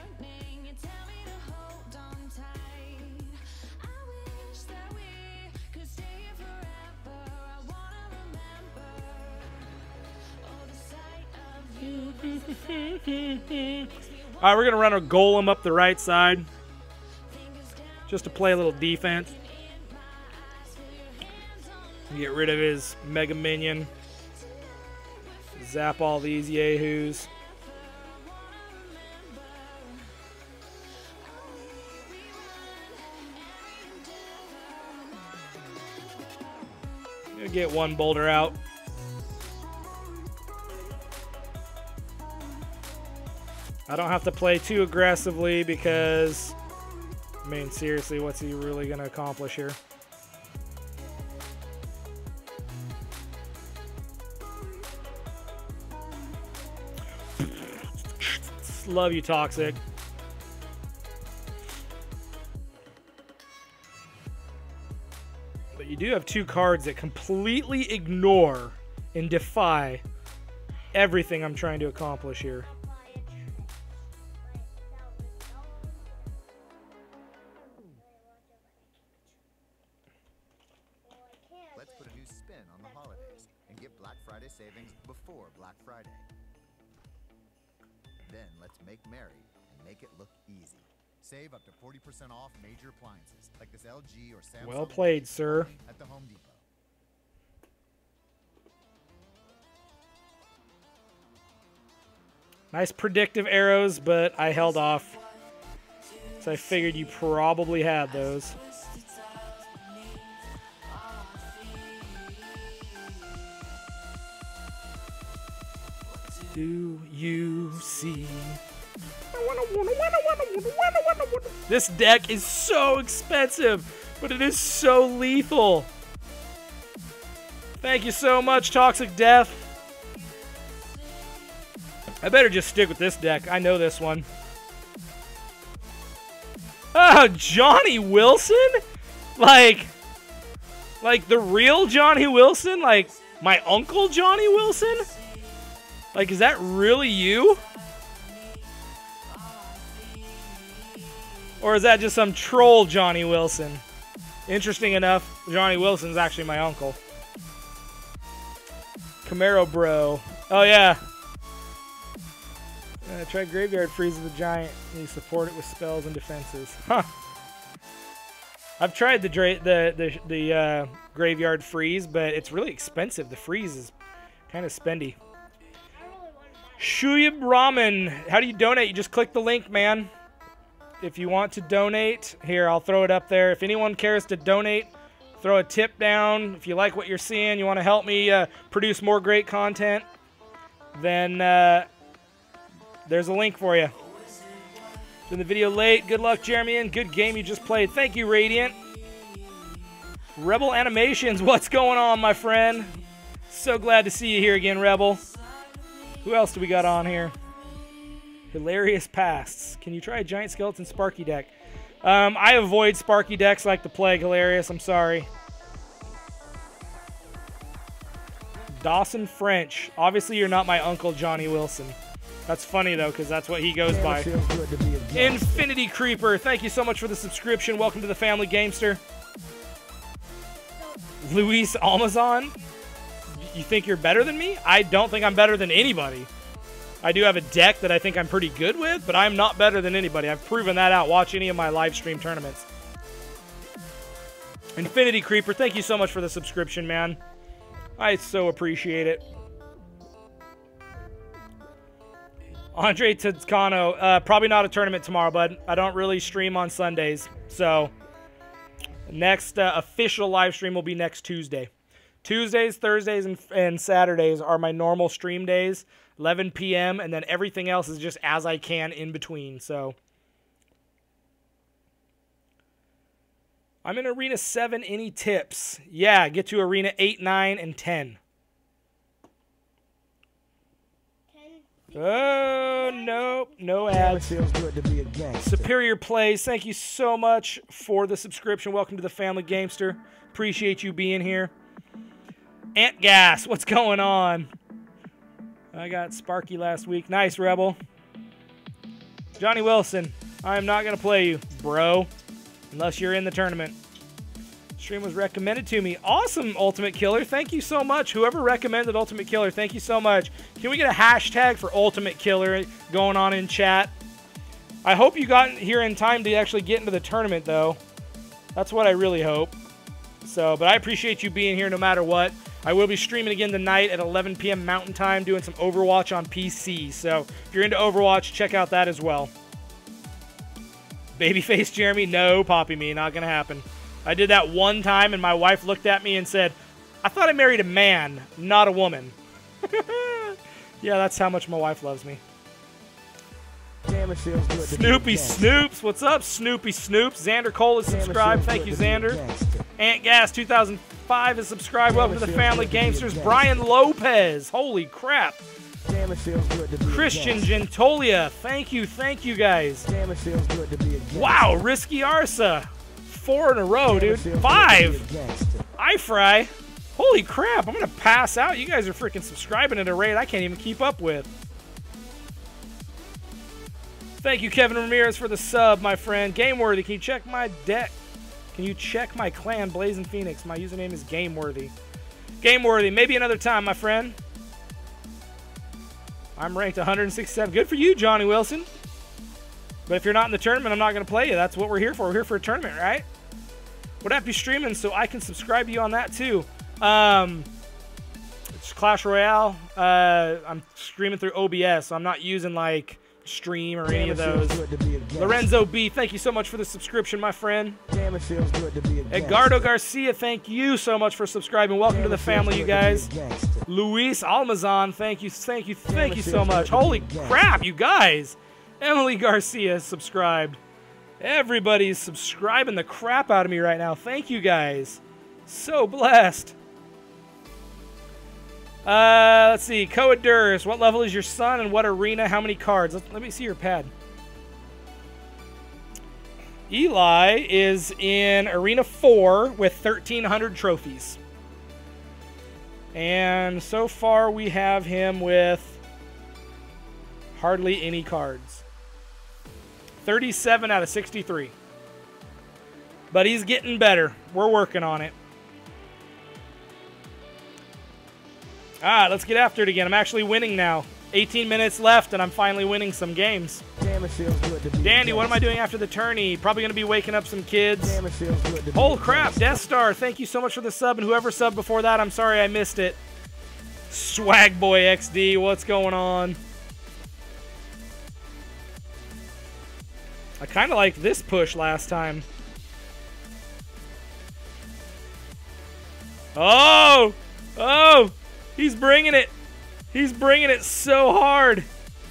A: All right, we're going to run a golem up the right side just to play a little defense. Get rid of his mega minion. Zap all these yahoos. gonna get one boulder out. I don't have to play too aggressively because, I mean, seriously, what's he really gonna accomplish here? Love you, Toxic. But you do have two cards that completely ignore and defy everything I'm trying to accomplish here.
J: Let's put a new spin on the holidays and get Black Friday savings before Black Friday. Then let's make merry and make it look easy. Save up to forty percent off major appliances like this L G or Samsung.
A: Well played, sir.
J: At the Home Depot.
A: Nice predictive arrows, but I held off. So I figured you probably had those. Do you see? This deck is so expensive, but it is so lethal. Thank you so much, Toxic Death. I better just stick with this deck. I know this one. Oh, Johnny Wilson? Like, like the real Johnny Wilson? Like my uncle Johnny Wilson? Like, is that really you? Or is that just some troll Johnny Wilson? Interesting enough, Johnny Wilson's actually my uncle. Camaro Bro. Oh, yeah. Uh, try Graveyard Freeze of the Giant. You support it with spells and defenses. Huh. I've tried the dra the the, the uh, Graveyard Freeze, but it's really expensive. The freeze is kind of spendy. Shuyab Ramen. How do you donate? You just click the link, man. If you want to donate, here, I'll throw it up there. If anyone cares to donate, throw a tip down. If you like what you're seeing, you want to help me uh, produce more great content, then uh, there's a link for you. Been the video late. Good luck, Jeremy, and good game you just played. Thank you, Radiant. Rebel Animations, what's going on, my friend? So glad to see you here again, Rebel. Who else do we got on here? Hilarious Pasts. Can you try a Giant Skeleton Sparky deck? Um, I avoid Sparky decks like the plague, Hilarious. I'm sorry. Dawson French. Obviously, you're not my uncle, Johnny Wilson. That's funny, though, because that's what he goes
B: Damn,
A: by.
B: it feels good to be a gangster.
A: Infinity Creeper. Thank you so much for the subscription. Welcome to the family, Gamester. Luis Almazan. You think you're better than me? I don't think I'm better than anybody. I do have a deck that I think I'm pretty good with, but I'm not better than anybody. I've proven that out. Watch any of my live stream tournaments. Infinity Creeper, thank you so much for the subscription, man. I so appreciate it. Andre Toscano, uh, probably not a tournament tomorrow, bud. I don't really stream on Sundays. So, next uh, official live stream will be next Tuesday. Tuesdays, Thursdays, and, and Saturdays are my normal stream days. eleven p m and then everything else is just as I can in between. So I'm in Arena seven. Any tips? Yeah, get to Arena eight, nine, and ten. Oh, nope. No ads.
B: Damn, it feels good to be a gangster.
A: Superior Plays, thank you so much for the subscription. Welcome to the family, Gamester. Appreciate you being here. Ant Gas, what's going on? I got Sparky last week. Nice, Rebel. Johnny Wilson, I am not going to play you, bro, unless you're in the tournament. Stream was recommended to me. Awesome, Ultimate Killer. Thank you so much. Whoever recommended Ultimate Killer, thank you so much. Can we get a hashtag for Ultimate Killer going on in chat? I hope you got here in time to actually get into the tournament, though. That's what I really hope. So, but I appreciate you being here no matter what. I will be streaming again tonight at eleven p m Mountain Time, doing some Overwatch on P C. So, if you're into Overwatch, check out that as well. Babyface Jeremy, no, Poppy Me, not going to happen. I did that one time, and my wife looked at me and said, I thought I married a man, not a woman. Yeah, that's how much my wife loves me.
B: Damn, it feels good to
A: Snoopy
B: be a gangster.
A: Snoops, what's up, Snoopy Snoops? Xander Cole is
B: Damn, it
A: subscribed.
B: feels
A: Thank
B: good
A: you,
B: to be a
A: Xander.
B: gangster.
A: Ant Gas two thousand five is subscribed.
B: Damn,
A: Welcome
B: it
A: to the
B: feels
A: family
B: good to be a
A: gamesters.
B: gangster.
A: Brian Lopez, holy crap.
B: Damn, it feels good to be a
A: Christian
B: gangster.
A: Gentolia, thank you, thank you guys.
B: Damn, it feels good to be a gangster.
A: Wow, Risky Arsa, four in a row,
B: Damn, it
A: dude.
B: feels good to
A: Five.
B: be a gangster.
A: iFry, holy crap, I'm gonna pass out. You guys are freaking subscribing at a rate I can't even keep up with. Thank you, Kevin Ramirez, for the sub, my friend. Gameworthy, can you check my deck? Can you check my clan, Blazing Phoenix? My username is Gameworthy. Gameworthy, maybe another time, my friend. I'm ranked one hundred sixty-seven. Good for you, Johnny Wilson. But if you're not in the tournament, I'm not going to play you. That's what we're here for. We're here for a tournament, right? What have you streaming so I can subscribe to you on that, too? Um, it's Clash Royale. Uh, I'm streaming through O B S, so I'm not using, like, Stream or any
B: Damn,
A: of
B: it feels
A: those.
B: good to be a gangster.
A: Lorenzo B, thank you so much for the subscription, my friend.
B: Damn, it feels good to be a gangster.
A: Edgardo Garcia, thank you so much for subscribing. Welcome
B: Damn,
A: to the
B: it feels
A: family,
B: good
A: you
B: to be a
A: guys.
B: gangster.
A: Luis Almazan, thank you, thank you, thank
B: it
A: you
B: feels
A: so
B: good
A: much.
B: to be a
A: Holy
B: gangster.
A: crap, you guys. Emily Garcia is subscribed. Everybody's subscribing the crap out of me right now. Thank you, guys. So blessed. Uh, let's see. Coadurus, what level is your son and what arena? How many cards? Let, let me see your pad. Eli is in Arena four with thirteen hundred trophies. And so far we have him with hardly any cards. thirty-seven out of sixty-three. But he's getting better. We're working on it. Alright, let's get after it again. I'm actually winning now. eighteen minutes left and I'm finally winning some games.
B: Damn, it feels good to be a
A: Dandy, what am I
B: gangster.
A: doing after the tourney? Probably going to be waking up some kids.
B: Damn, it feels good to be
A: Holy
B: a
A: crap,
B: gangster.
A: Death Star, thank you so much for the sub, and whoever subbed before that, I'm sorry I missed it. Swag Boy X D, what's going on? I kind of liked this push last time. Oh! Oh! He's bringing it! He's bringing it so hard!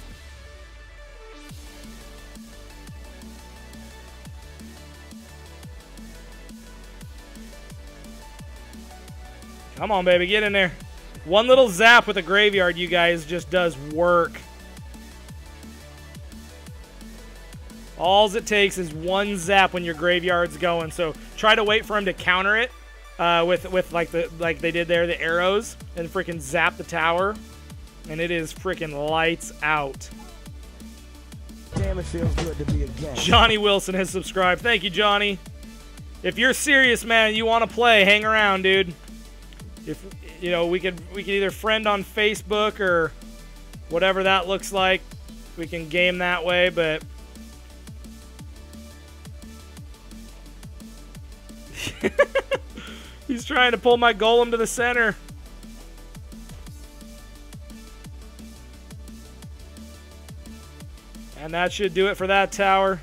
A: Come on, baby, get in there. One little zap with a graveyard, you guys, just does work. All it takes is one zap when your graveyard's going. So try to wait for him to counter it uh, with with like the like they did there, the arrows, and freaking zap the tower, and it is freaking lights out.
B: Damn, it feels good to be a gangster.
A: Johnny Wilson has subscribed. Thank you, Johnny. If you're serious, man, you want to play, hang around, dude. If you know, we could we could either friend on Facebook or whatever that looks like. We can game that way, but he's trying to pull my golem to the center. And that should do it for that tower.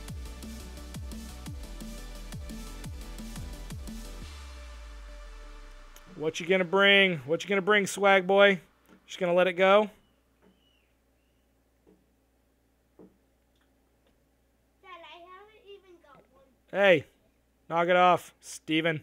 A: What you gonna bring? What you gonna bring, swag boy? Just gonna let it go?
C: Dad, I haven't even got one.
A: Hey, knock it off, Steven.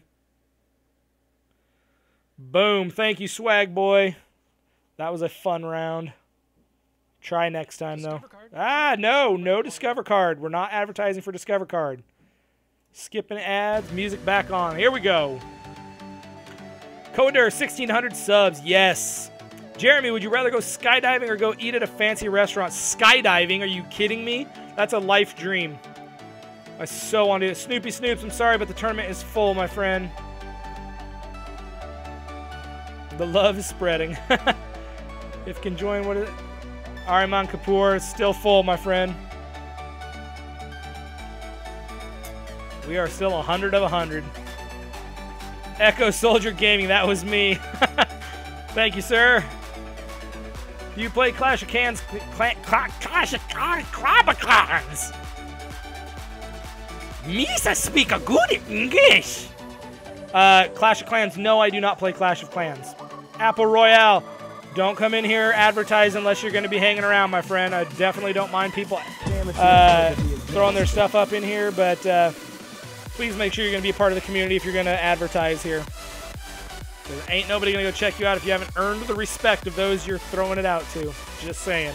A: Boom. Thank you, swag boy. That was a fun round. Try next time, though. Ah, no. No Discover card. We're not advertising for Discover card. Skipping ads. Music back on. Here we go. Coder, sixteen hundred subs. Yes. Jeremy, would you rather go skydiving or go eat at a fancy restaurant? Skydiving? Are you kidding me? That's a life dream. I so want to do it. Snoopy Snoops, I'm sorry, but the tournament is full, my friend. The love is spreading. If can join, what is it? Ariman Kapoor is still full, my friend. We are still one hundred of one hundred. Echo Soldier Gaming, that was me. Thank you, sir. Do you play Clash of Clans? Cla Cla Clash of Clans? Misa speak a good English. Uh, Clash of Clans. No, I do not play Clash of Clans. Apple Royale. Don't come in here advertise unless you're going to be hanging around, my friend. I definitely don't mind people uh, throwing their stuff up in here, but uh, please make sure you're going to be a part of the community if you're going to advertise here. There ain't nobody going to go check you out if you haven't earned the respect of those you're throwing it out to. Just saying.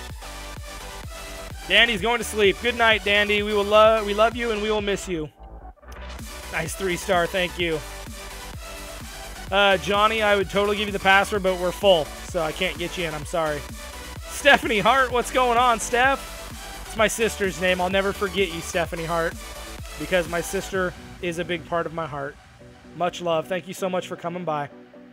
A: Dandy's going to sleep. Good night, Dandy. We will love we love you and we will miss you. Nice three star, thank you. Uh, Johnny, I would totally give you the password, but we're full, so I can't get you in. I'm sorry. Stephanie Hart, what's going on, Steph? It's my sister's name. I'll never forget you, Stephanie Hart, because my sister is a big part of my heart. Much love. Thank you so much for coming by.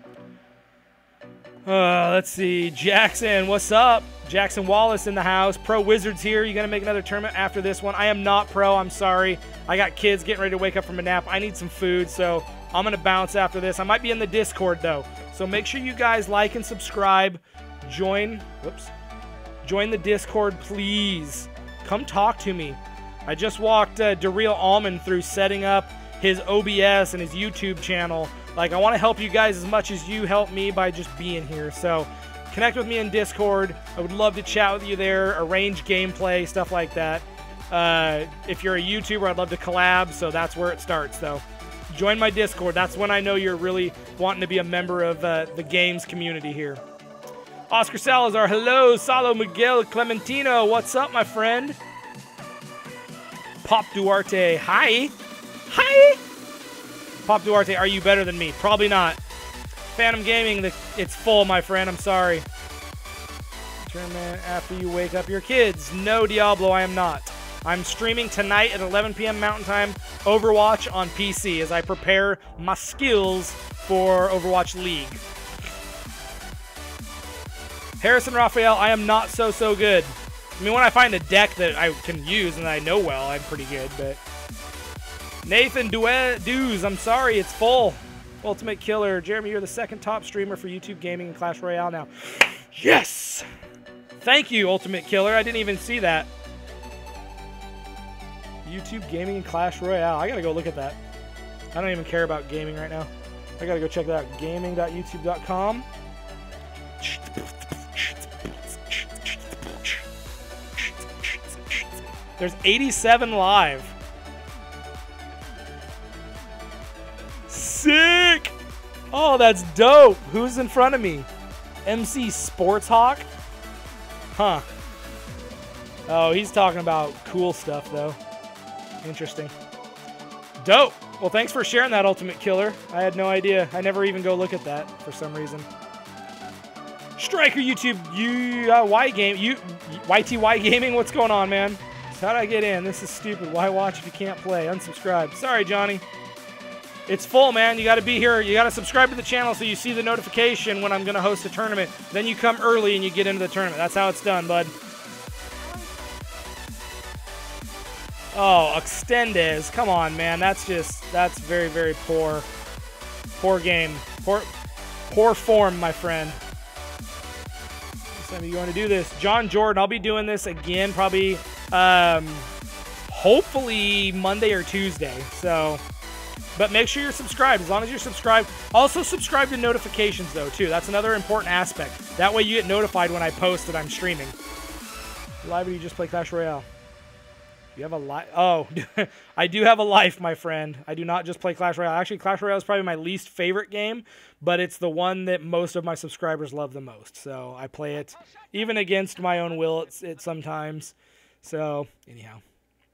A: Uh, let's see. Jackson, what's up? Jackson Wallace in the house. Pro Wizards here. You going to make another tournament after this one? I am not pro. I'm sorry. I got kids getting ready to wake up from a nap. I need some food, so I'm going to bounce after this. I might be in the Discord, though. So make sure you guys like and subscribe. Join. Whoops. Join the Discord, please. Come talk to me. I just walked uh, Daryl Almond through setting up his O B S and his YouTube channel. Like, I want to help you guys as much as you help me by just being here. So connect with me in Discord. I would love to chat with you there, arrange gameplay, stuff like that. Uh, if you're a YouTuber, I'd love to collab, so that's where it starts, though. Join my Discord. That's when I know you're really wanting to be a member of uh, the games community here. Oscar Salazar, hello. Salo Miguel Clementino, what's up, my friend? Pop Duarte, hi. Hi. Pop Duarte, are you better than me? Probably not. Phantom Gaming, the, it's full, my friend. I'm sorry. Tournament after you wake up your kids. No, Diablo, I am not. I'm streaming tonight at eleven p m Mountain Time, Overwatch on P C as I prepare my skills for Overwatch League. Harrison Raphael, I am not so, so good. I mean, when I find a deck that I can use and that I know well, I'm pretty good, but... Nathan Dews, I'm sorry, it's full. Ultimate Killer. Jeremy, you're the second top streamer for YouTube Gaming and Clash Royale now. Yes! Thank you, Ultimate Killer. I didn't even see that. YouTube Gaming and Clash Royale. I gotta go look at that. I don't even care about gaming right now. I gotta go check that out. gaming dot youtube dot com. There's eighty-seven live. Sick! Oh, that's dope. Who's in front of me? M C Sports Hawk? Huh. Oh, he's talking about cool stuff, though. Interesting. Dope. Well, thanks for sharing that, Ultimate Killer. I had no idea. I never even go look at that for some reason. Striker YouTube, you uh, Y game, you Y T Y Gaming. What's going on, man? So how did I get in? This is stupid. Why watch if you can't play? Unsubscribe. Sorry, Johnny. It's full, man. You got to be here. You got to subscribe to the channel so you see the notification when I'm going to host a tournament. Then you come early and you get into the tournament. That's how it's done, bud. Oh, Extendez. Come on, man. That's just, that's very, very poor. Poor game. Poor, poor form, my friend. Are you going to do this? John Jordan, I'll be doing this again probably, um, hopefully Monday or Tuesday. So, but make sure you're subscribed. As long as you're subscribed. Also subscribe to notifications, though, too. That's another important aspect. That way you get notified when I post that I'm streaming. Live or you just play Clash Royale? You have a life? Oh, I do have a life, my friend. I do not just play Clash Royale. Actually, Clash Royale is probably my least favorite game, but it's the one that most of my subscribers love the most. So I play it even against my own will it's, it sometimes. So, anyhow.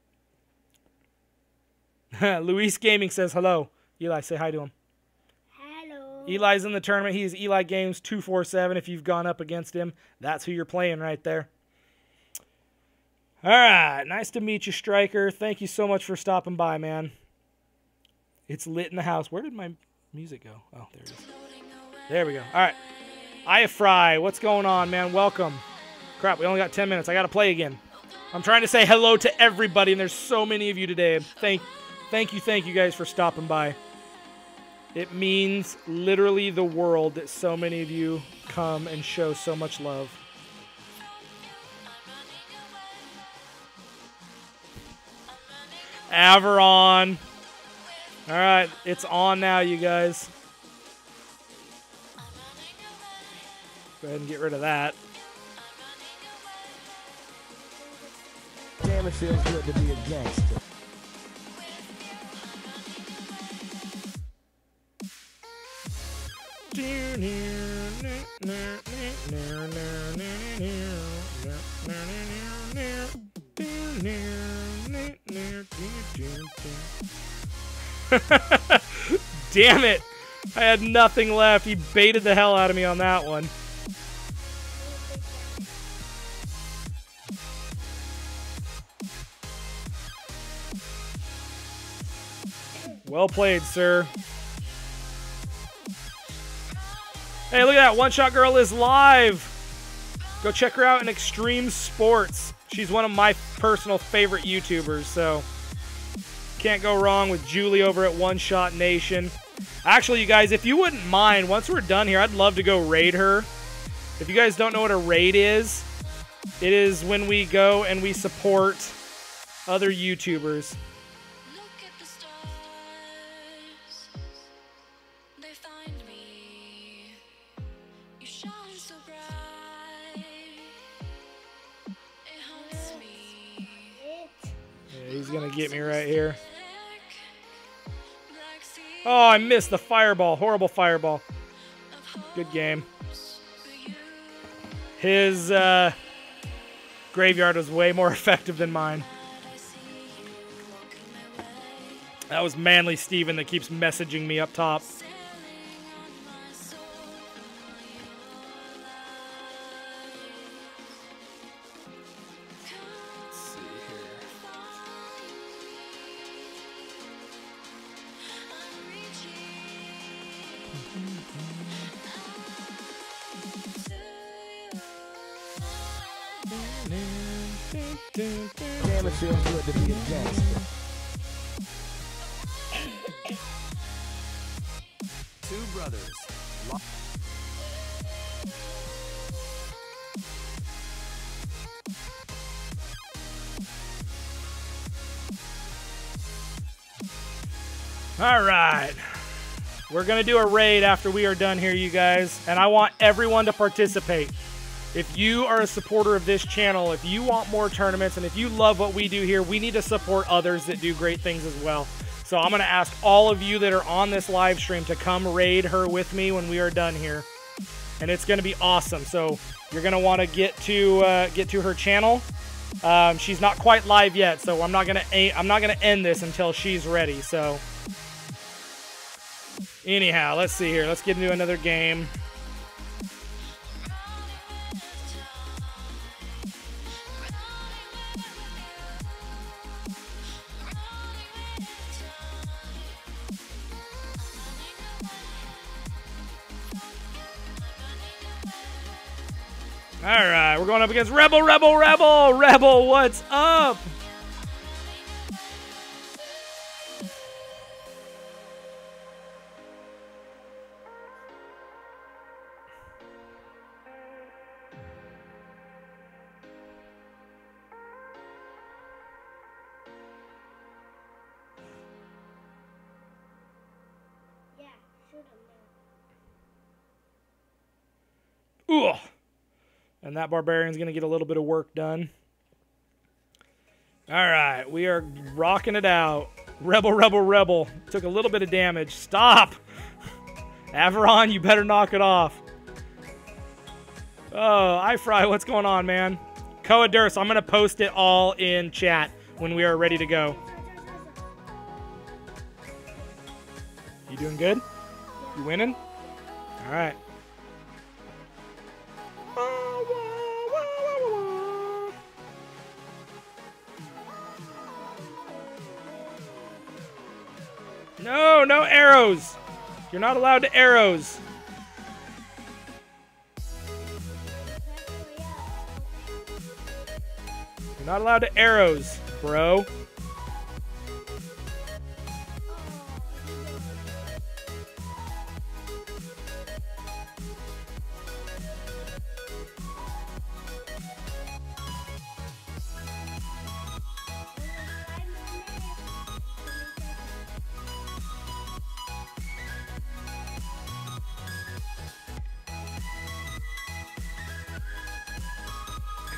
A: Luis Gaming says hello. Eli, say hi to him.
C: Hello.
A: Eli's in the tournament. He is Eli Games two forty-seven. If you've gone up against him, that's who you're playing right there. All right, nice to meet you, Striker. Thank you so much for stopping by, man. It's lit in the house. Where did my music go? Oh, there it is. There we go. All right. Aya Fry, what's going on, man? Welcome. Crap, we only got ten minutes. I got to play again. I'm trying to say hello to everybody, and there's so many of you today. Thank, thank you, thank you guys for stopping by. It means literally the world that so many of you come and show so much love. Averon. All right, it's on now, you guys. Go ahead and get rid of that.
B: Damn, it feels good to be a gangster.
A: Damn it! I had nothing left. He baited the hell out of me on that one. Well played, sir. Hey, look at that. One Shot Girl is live. Go check her out in Extreme Sports. She's one of my personal favorite YouTubers, so can't go wrong with Julie over at One Shot Nation. Actually, you guys, if you wouldn't mind, once we're done here, I'd love to go raid her. If you guys don't know what a raid is, it is when we go and we support other YouTubers. He's gonna get me right here. Oh, I missed the fireball. Horrible fireball. Good game. His uh, graveyard was way more effective than mine. That was Manly Steven that keeps messaging me up top.
B: Damn, it feels good to be a gangster.
F: Two brothers.
A: All right. We're going to do a raid after we are done here, you guys. And I want everyone to participate. If you are a supporter of this channel, if you want more tournaments, and if you love what we do here, we need to support others that do great things as well. So I'm going to ask all of you that are on this live stream to come raid her with me when we are done here. And it's going to be awesome. So you're going to want to get to uh, get to her channel. Um, she's not quite live yet, so I'm not going to I'm not going to end this until she's ready. So anyhow, let's see here. Let's get into another game. All right, we're going up against Rebel, Rebel, Rebel, Rebel. What's up?
C: Yeah, shoot him now.
A: Ooh. And that barbarian's going to get a little bit of work done. All right, we are rocking it out. Rebel, Rebel, Rebel. Took a little bit of damage. Stop! Averon, you better knock it off. Oh, iFry, what's going on, man? Koa Durst, I'm going to post it all in chat when we are ready to go. You doing good? You winning? All right. No, no arrows. You're not allowed to arrows. You're not allowed to arrows, bro.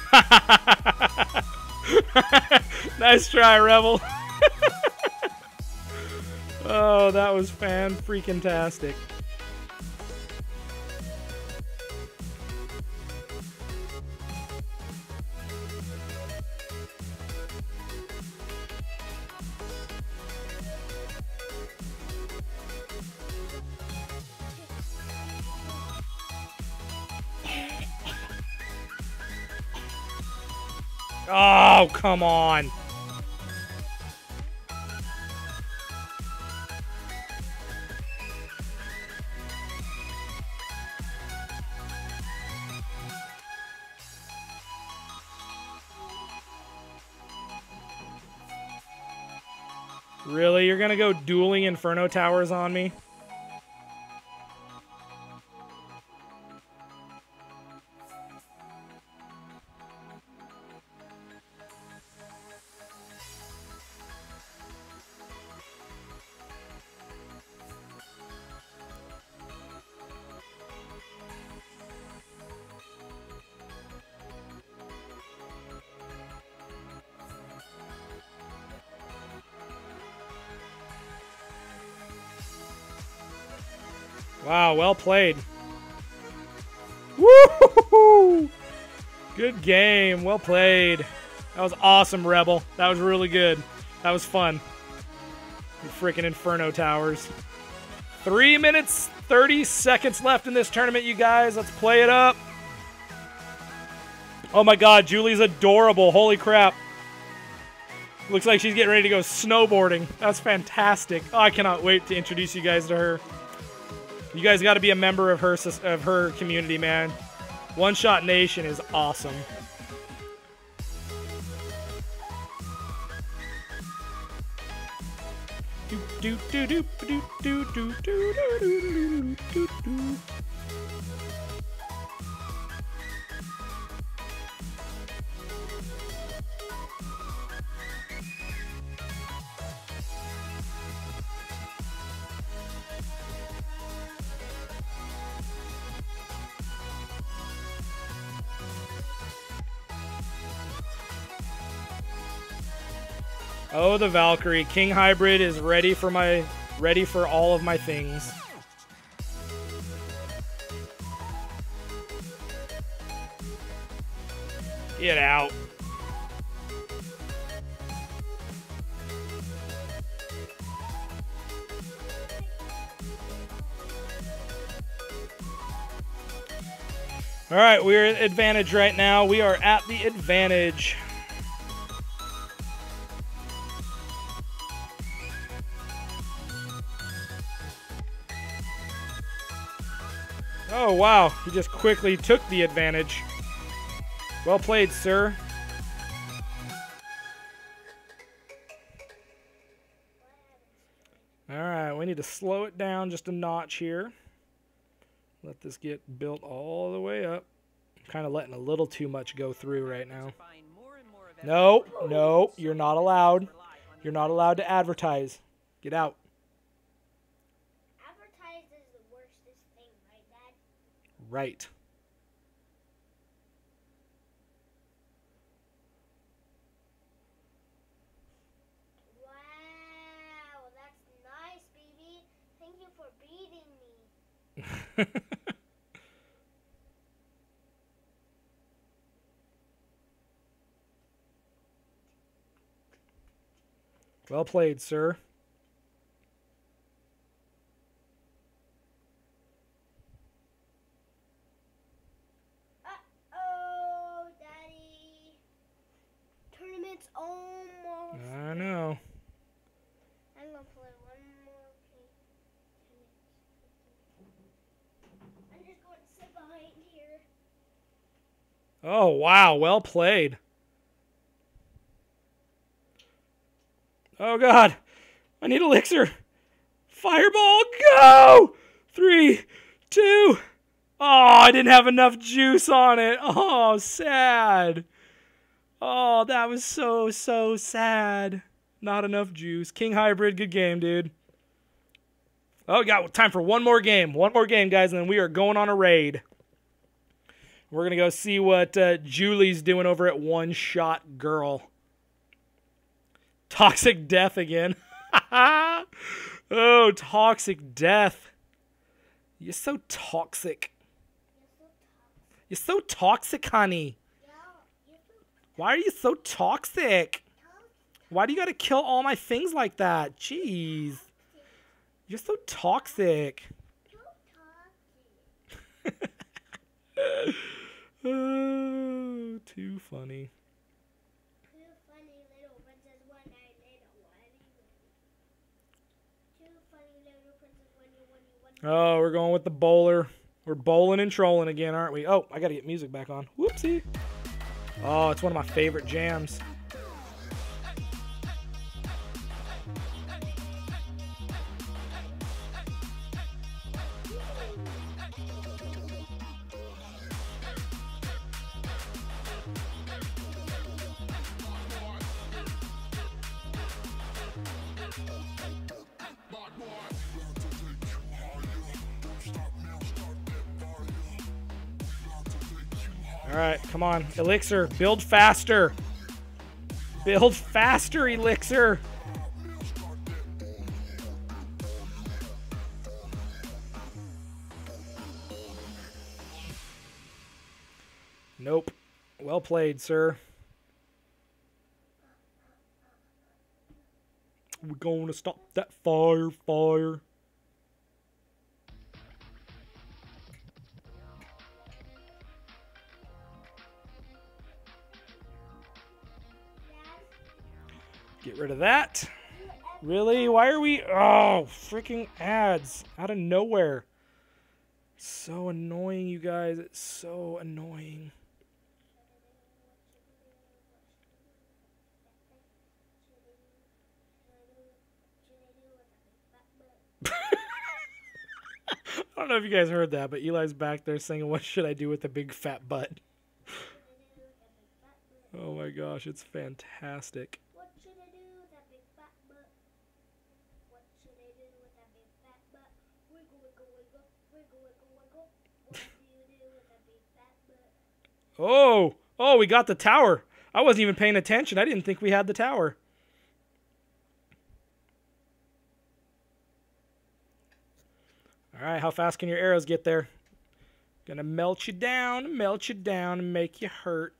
A: Nice try, Rebel. Oh, that was fan-freaking-tastic. Oh, come on. Really? You're gonna go dueling Inferno Towers on me? Wow, well played. Woo! Good game. Well played. That was awesome, Rebel. That was really good. That was fun. Freaking Inferno Towers. Three minutes, thirty seconds left in this tournament, you guys. Let's play it up. Oh my god, Julie's adorable. Holy crap. Looks like she's getting ready to go snowboarding. That's fantastic. Oh, I cannot wait to introduce you guys to her. You guys got to be a member of her of her community, man. One Shot Nation is awesome. Do do do do do do do do do do do. Oh, the Valkyrie. King Hybrid is ready for my ready for all of my things. Get out. All right, we're at advantage right now. We are at the advantage. Oh, wow. He just quickly took the advantage. Well played, sir. All right, we need to slow it down just a notch here. Let this get built all the way up. I'm kind of letting a little too much go through right now. No, no, you're not allowed. You're not allowed to advertise. Get out. Right.
C: Wow, that's nice, baby. Thank you for beating me.
A: Well played, sir.
C: Almost.
A: I know.
C: I'm gonna play one more game. I'm just going to sit behind here.
A: Oh, wow. Well played. Oh, God. I need elixir. Fireball, go! Three, two. Oh, I didn't have enough juice on it. Oh, sad. Oh, that was so, so sad. Not enough juice. King Hybrid, good game, dude. Oh, got time for one more game. One more game, guys, and then we are going on a raid. We're going to go see what uh, Julie's doing over at One Shot Girl. Toxic Death again. Oh, Toxic Death. You're so toxic. You're so toxic, honey. Why are you so toxic? Why do you got to kill all my things like that? Jeez. You're so toxic. Oh, too funny. Oh, we're going with the bowler. We're bowling and trolling again, aren't we? Oh, I got to get music back on. Whoopsie. Oh, it's one of my favorite jams. All right, come on. Elixir, build faster. Build faster, Elixir. Nope. Well played, sir. We're going to stop that fire, fire. Get rid of that. Really? Why are we... Oh, freaking ads. Out of nowhere. So annoying, you guys. It's so annoying. I don't know if you guys heard that, but Eli's back there singing, "What should I do with a big fat butt?" Oh my gosh, it's fantastic. Oh, oh, we got the tower. I wasn't even paying attention. I didn't think we had the tower. All right, how fast can your arrows get there? Gonna melt you down, melt you down, and make you hurt.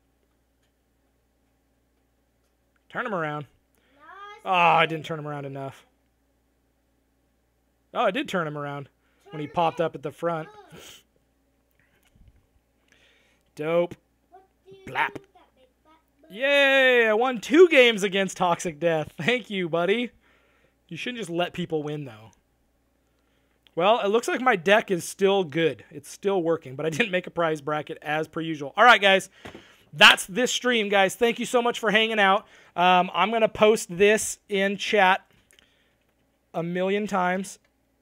A: Turn them around. Oh, I didn't turn him around enough. Oh, I did turn him around when he popped up at the front. Dope. Blap. Yay! I won two games against Toxic Death. Thank you, buddy. You shouldn't just let people win, though. Well, it looks like my deck is still good. It's still working, but I didn't make a prize bracket as per usual. All right, guys. That's this stream, guys. Thank you so much for hanging out. Um, I'm going to post this in chat a million times.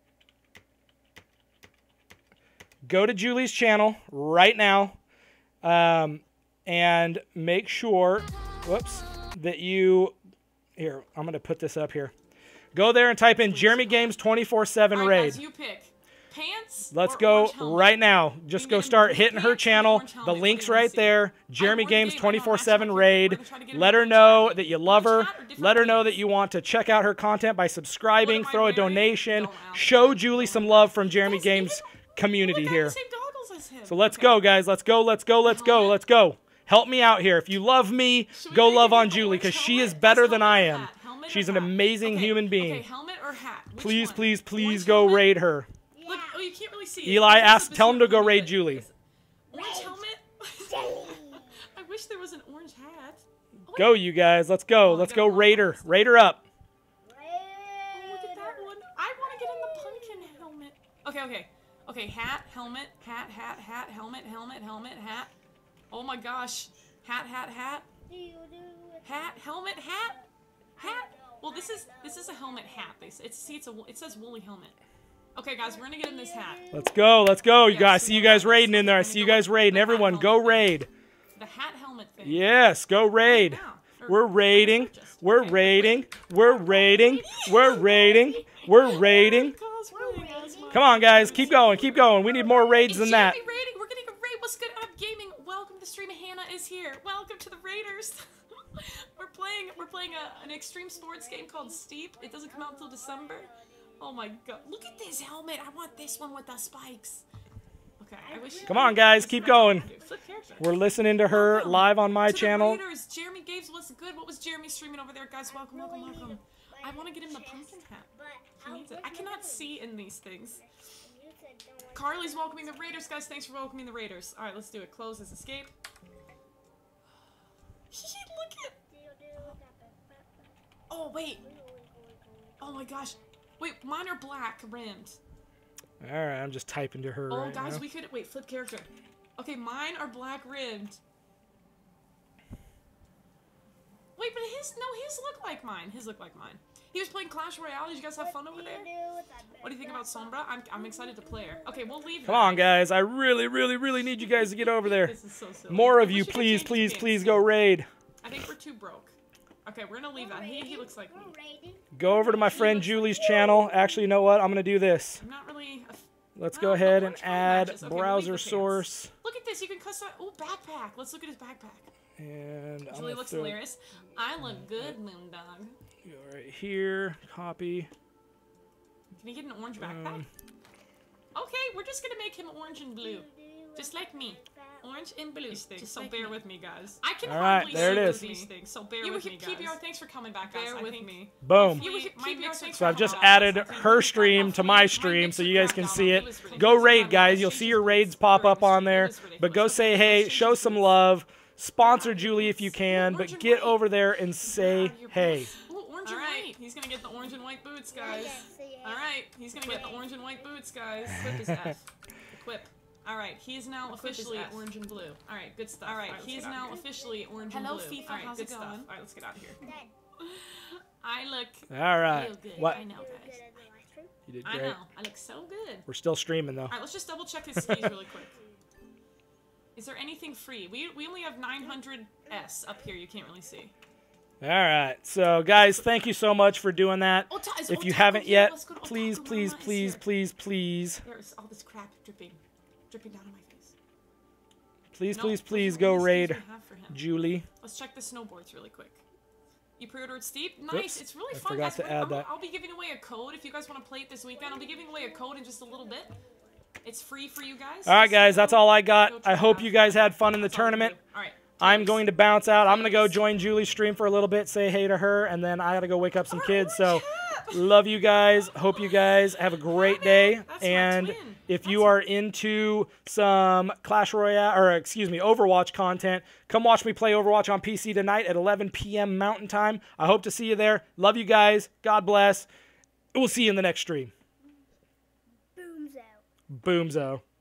A: Go to Julie's channel right now. Um, and make sure, whoops, that you, here, I'm going to put this up here. Go there and type in Jeremy Games two forty-seven
K: All right,
A: raid.
K: guys, you pick pants.
A: Let's
K: or
A: go
K: orange
A: right now. Just go start hitting her channel.
K: orange
A: The
K: helmet.
A: link's
K: What do you wanna
A: right
K: see?
A: there. Jeremy Games two forty-seven raid. Let her know that you love her. Let her know that you want to check out her content by subscribing, throw a donation. Show Julie some love from Jeremy Games community here. So let's go, guys. Let's go, let's go, let's go, let's go. Help me out here. If you love me, go love on Julie, because she is better than I am. She's an amazing human being.
K: Okay, helmet or hat? Which
A: Please,
K: one?
A: please, please
K: Orange
A: go
K: helmet?
A: raid her.
K: Look, oh, you can't really see.
A: Eli,
K: It's
A: ask,
K: a
A: tell him to
K: specific
A: go raid
K: one.
A: Julie.
K: Orange helmet? I wish there was an orange hat. Oh,
A: Go, you guys. Let's go.
K: Oh,
A: Let's
K: I
A: go
K: got
A: raid her. Raid her up.
K: oh, look at that one. I want to get in the pumpkin helmet. Okay, okay. Okay, hat, helmet, hat, hat, hat, helmet, helmet, helmet, hat. Oh my gosh. Hat, hat, hat. Hat, helmet, hat. Hat. Well, this is this is a helmet hat. They it's see it's a it says woolly helmet. Okay, guys, we're gonna get in this hat.
A: Let's go. Let's go. You
K: Yeah,
A: guys.
K: so
A: See you
K: we're
A: guys
K: gonna-
A: raiding in there. I
K: we're
A: see you
K: gonna
A: guys
K: go
A: raiding.
K: the hat
A: Everyone, go
K: helmet thing.
A: raid.
K: The hat helmet thing.
A: Yes, go raid.
K: now. Or-
A: We're raiding.
K: Just-
A: We're
K: okay,
A: raiding.
K: wait.
A: We're raiding. We're raiding. We're raiding.
K: Cosplay, guys, my-
A: Come on, guys. Keep going. Keep going. We need more raids
K: It's
A: than that.
K: Jeremy raiding. We're getting a raid. What's good? I'm Gabriel stream. Hannah is here. Welcome to the Raiders. we're playing we're playing a, an extreme sports game called Steep. It doesn't come out until December. Oh my god. Look at this helmet. I want this one with the spikes. Okay, I wish.
A: Come on, guys, keep going. We're listening to her
K: Welcome
A: live on my
K: to the
A: channel.
K: Raiders. Jeremy Games, what's good? What was Jeremy streaming over there, guys? Welcome, welcome, welcome. I want to get him the pumpkin hat. He needs it. I cannot see in these things. Carly's welcoming the Raiders, guys. Thanks for welcoming the Raiders. All right, let's do it. Close this escape. Look at. Oh wait. Oh my gosh. Wait, mine are black rimmed.
A: All right, I'm just typing to her
K: Oh,
A: right
K: guys,
A: now.
K: we could wait. Flip character. Okay, mine are black rimmed. Wait, but his no, his look like mine. His look like mine. He was playing Clash Royale. Did you guys have fun over there? What do you think about Sombra? I'm I'm excited to play her. Okay, we'll leave.
A: Come on, guys. I really, really, really need you guys to get over there.
K: This is so silly.
A: More of
K: We
A: you,
K: should
A: please,
K: change
A: please,
K: the
A: please
K: games.
A: go raid.
K: I think we're too broke. Okay, we're gonna leave that. He he looks like me.
A: Go over to my friend Julie's channel. Actually, you know what? I'm going to do this.
K: I'm not really. A
A: Let's
K: well,
A: go ahead
K: the
A: and
K: orange one
A: add
K: matches. Okay, we'll leave
A: browser
K: the pants.
A: source.
K: Look at this. You can customize. Oh, backpack. Let's look at his backpack.
A: And I'm
K: Julie
A: gonna
K: looks
A: throw-
K: hilarious. I look good, Moondog.
A: Go right here. Copy.
K: Can you get an orange backpack?
A: Um,
K: Okay, we're just gonna make him orange and blue, just like me. Orange and blue. These things. So
I: like
K: bear
I: me.
K: with me, guys. I can
A: All right,
K: hardly
A: there
K: see
A: it
K: with
A: is.
K: these things. So bear
I: You
K: with
I: would
K: me,
I: keep
K: guys.
I: your-
K: Thanks for coming back, guys.
I: Bear
K: I
I: with
K: think
I: me.
A: Boom.
K: You would
I: My
K: keep your
I: mixer
K: thanks
A: So
K: for
A: I've just
K: coming back.
A: added
K: I think
A: her
K: we
A: stream
K: got
A: to
K: off.
A: my
K: My
A: stream so
K: mixer
A: you guys
K: cracked
A: can
K: out
A: see
K: on
A: it.
K: me. was ridiculous.
A: Go raid,
K: It
A: guys.
K: was
A: You'll see your
K: ridiculous.
A: raids pop
K: It
A: up
K: was
A: on there.
K: ridiculous.
A: But go say hey, show some love, sponsor Julie if you can, but get over there and say hey.
K: Ooh, orange and white. He's gonna get the orange and white boots, guys. All right, he's gonna get the orange and white boots, guys. Equip is F. Equip. All right, he's now
I: Equip is
K: officially
I: F.
K: orange and blue. All right, good stuff. All right,
I: let's
K: he's
I: get out
K: now
I: of here.
K: officially orange
I: Hello,
K: and blue.
I: FIFA,
K: All right,
I: how's
K: good
I: it
K: stuff.
I: going?
K: All right, let's get out of here. I look
A: All right.
K: real good.
A: What?
K: I know, guys.
A: You did
K: I
A: great.
K: know. I look so good.
A: We're still streaming though.
K: All right, let's just double check his skis really quick. Is there anything free? We we only have nine hundred S up here. You can't really see.
A: All right. So guys, thank you so much for doing that.
K: Oh, ta- is-
A: If
K: oh,
A: you
K: Taco
A: haven't
K: here.
A: yet,
K: Let's go to- oh,
A: please,
K: Taco
A: please,
K: Mama is
A: please,
K: here.
A: please, please,
K: There's all this crap dripping, dripping down on my face.
A: please,
K: No,
A: please,
K: those are
A: please
K: all
A: go
K: the skis
A: raid
K: we have for him.
A: Julie.
K: Let's check the snowboards really quick. You pre-ordered Steep? Nice.
A: Oops,
K: It's really
A: I
K: fun,
A: forgot
K: guys.
A: to
K: We're-
A: add
K: I'm-
A: that.
K: I'll be giving away a code if you guys want to play it this weekend. I'll be giving away a code in just a little bit. It's free for you guys.
A: All right,
K: Just
A: guys,
K: go-
A: that's all I
K: go
A: got.
K: try
A: I
K: it
A: hope
K: out.
A: you guys had fun in the
K: That's all we can
A: tournament.
K: do. All right.
A: I'm going to bounce out. I'm going to go join Julie's stream for a little bit, say hey to her, and then I got to go wake up some kids. So love you guys. Hope you guys have a great day.
K: That's my
A: And
K: twin.
A: if you are into some Clash Royale, or excuse me, Overwatch content, come watch me play Overwatch on P C tonight at eleven p m Mountain Time. I hope to see you there. Love you guys. God bless. We'll see you in the next stream.
C: Boomzo.
A: Boomzo.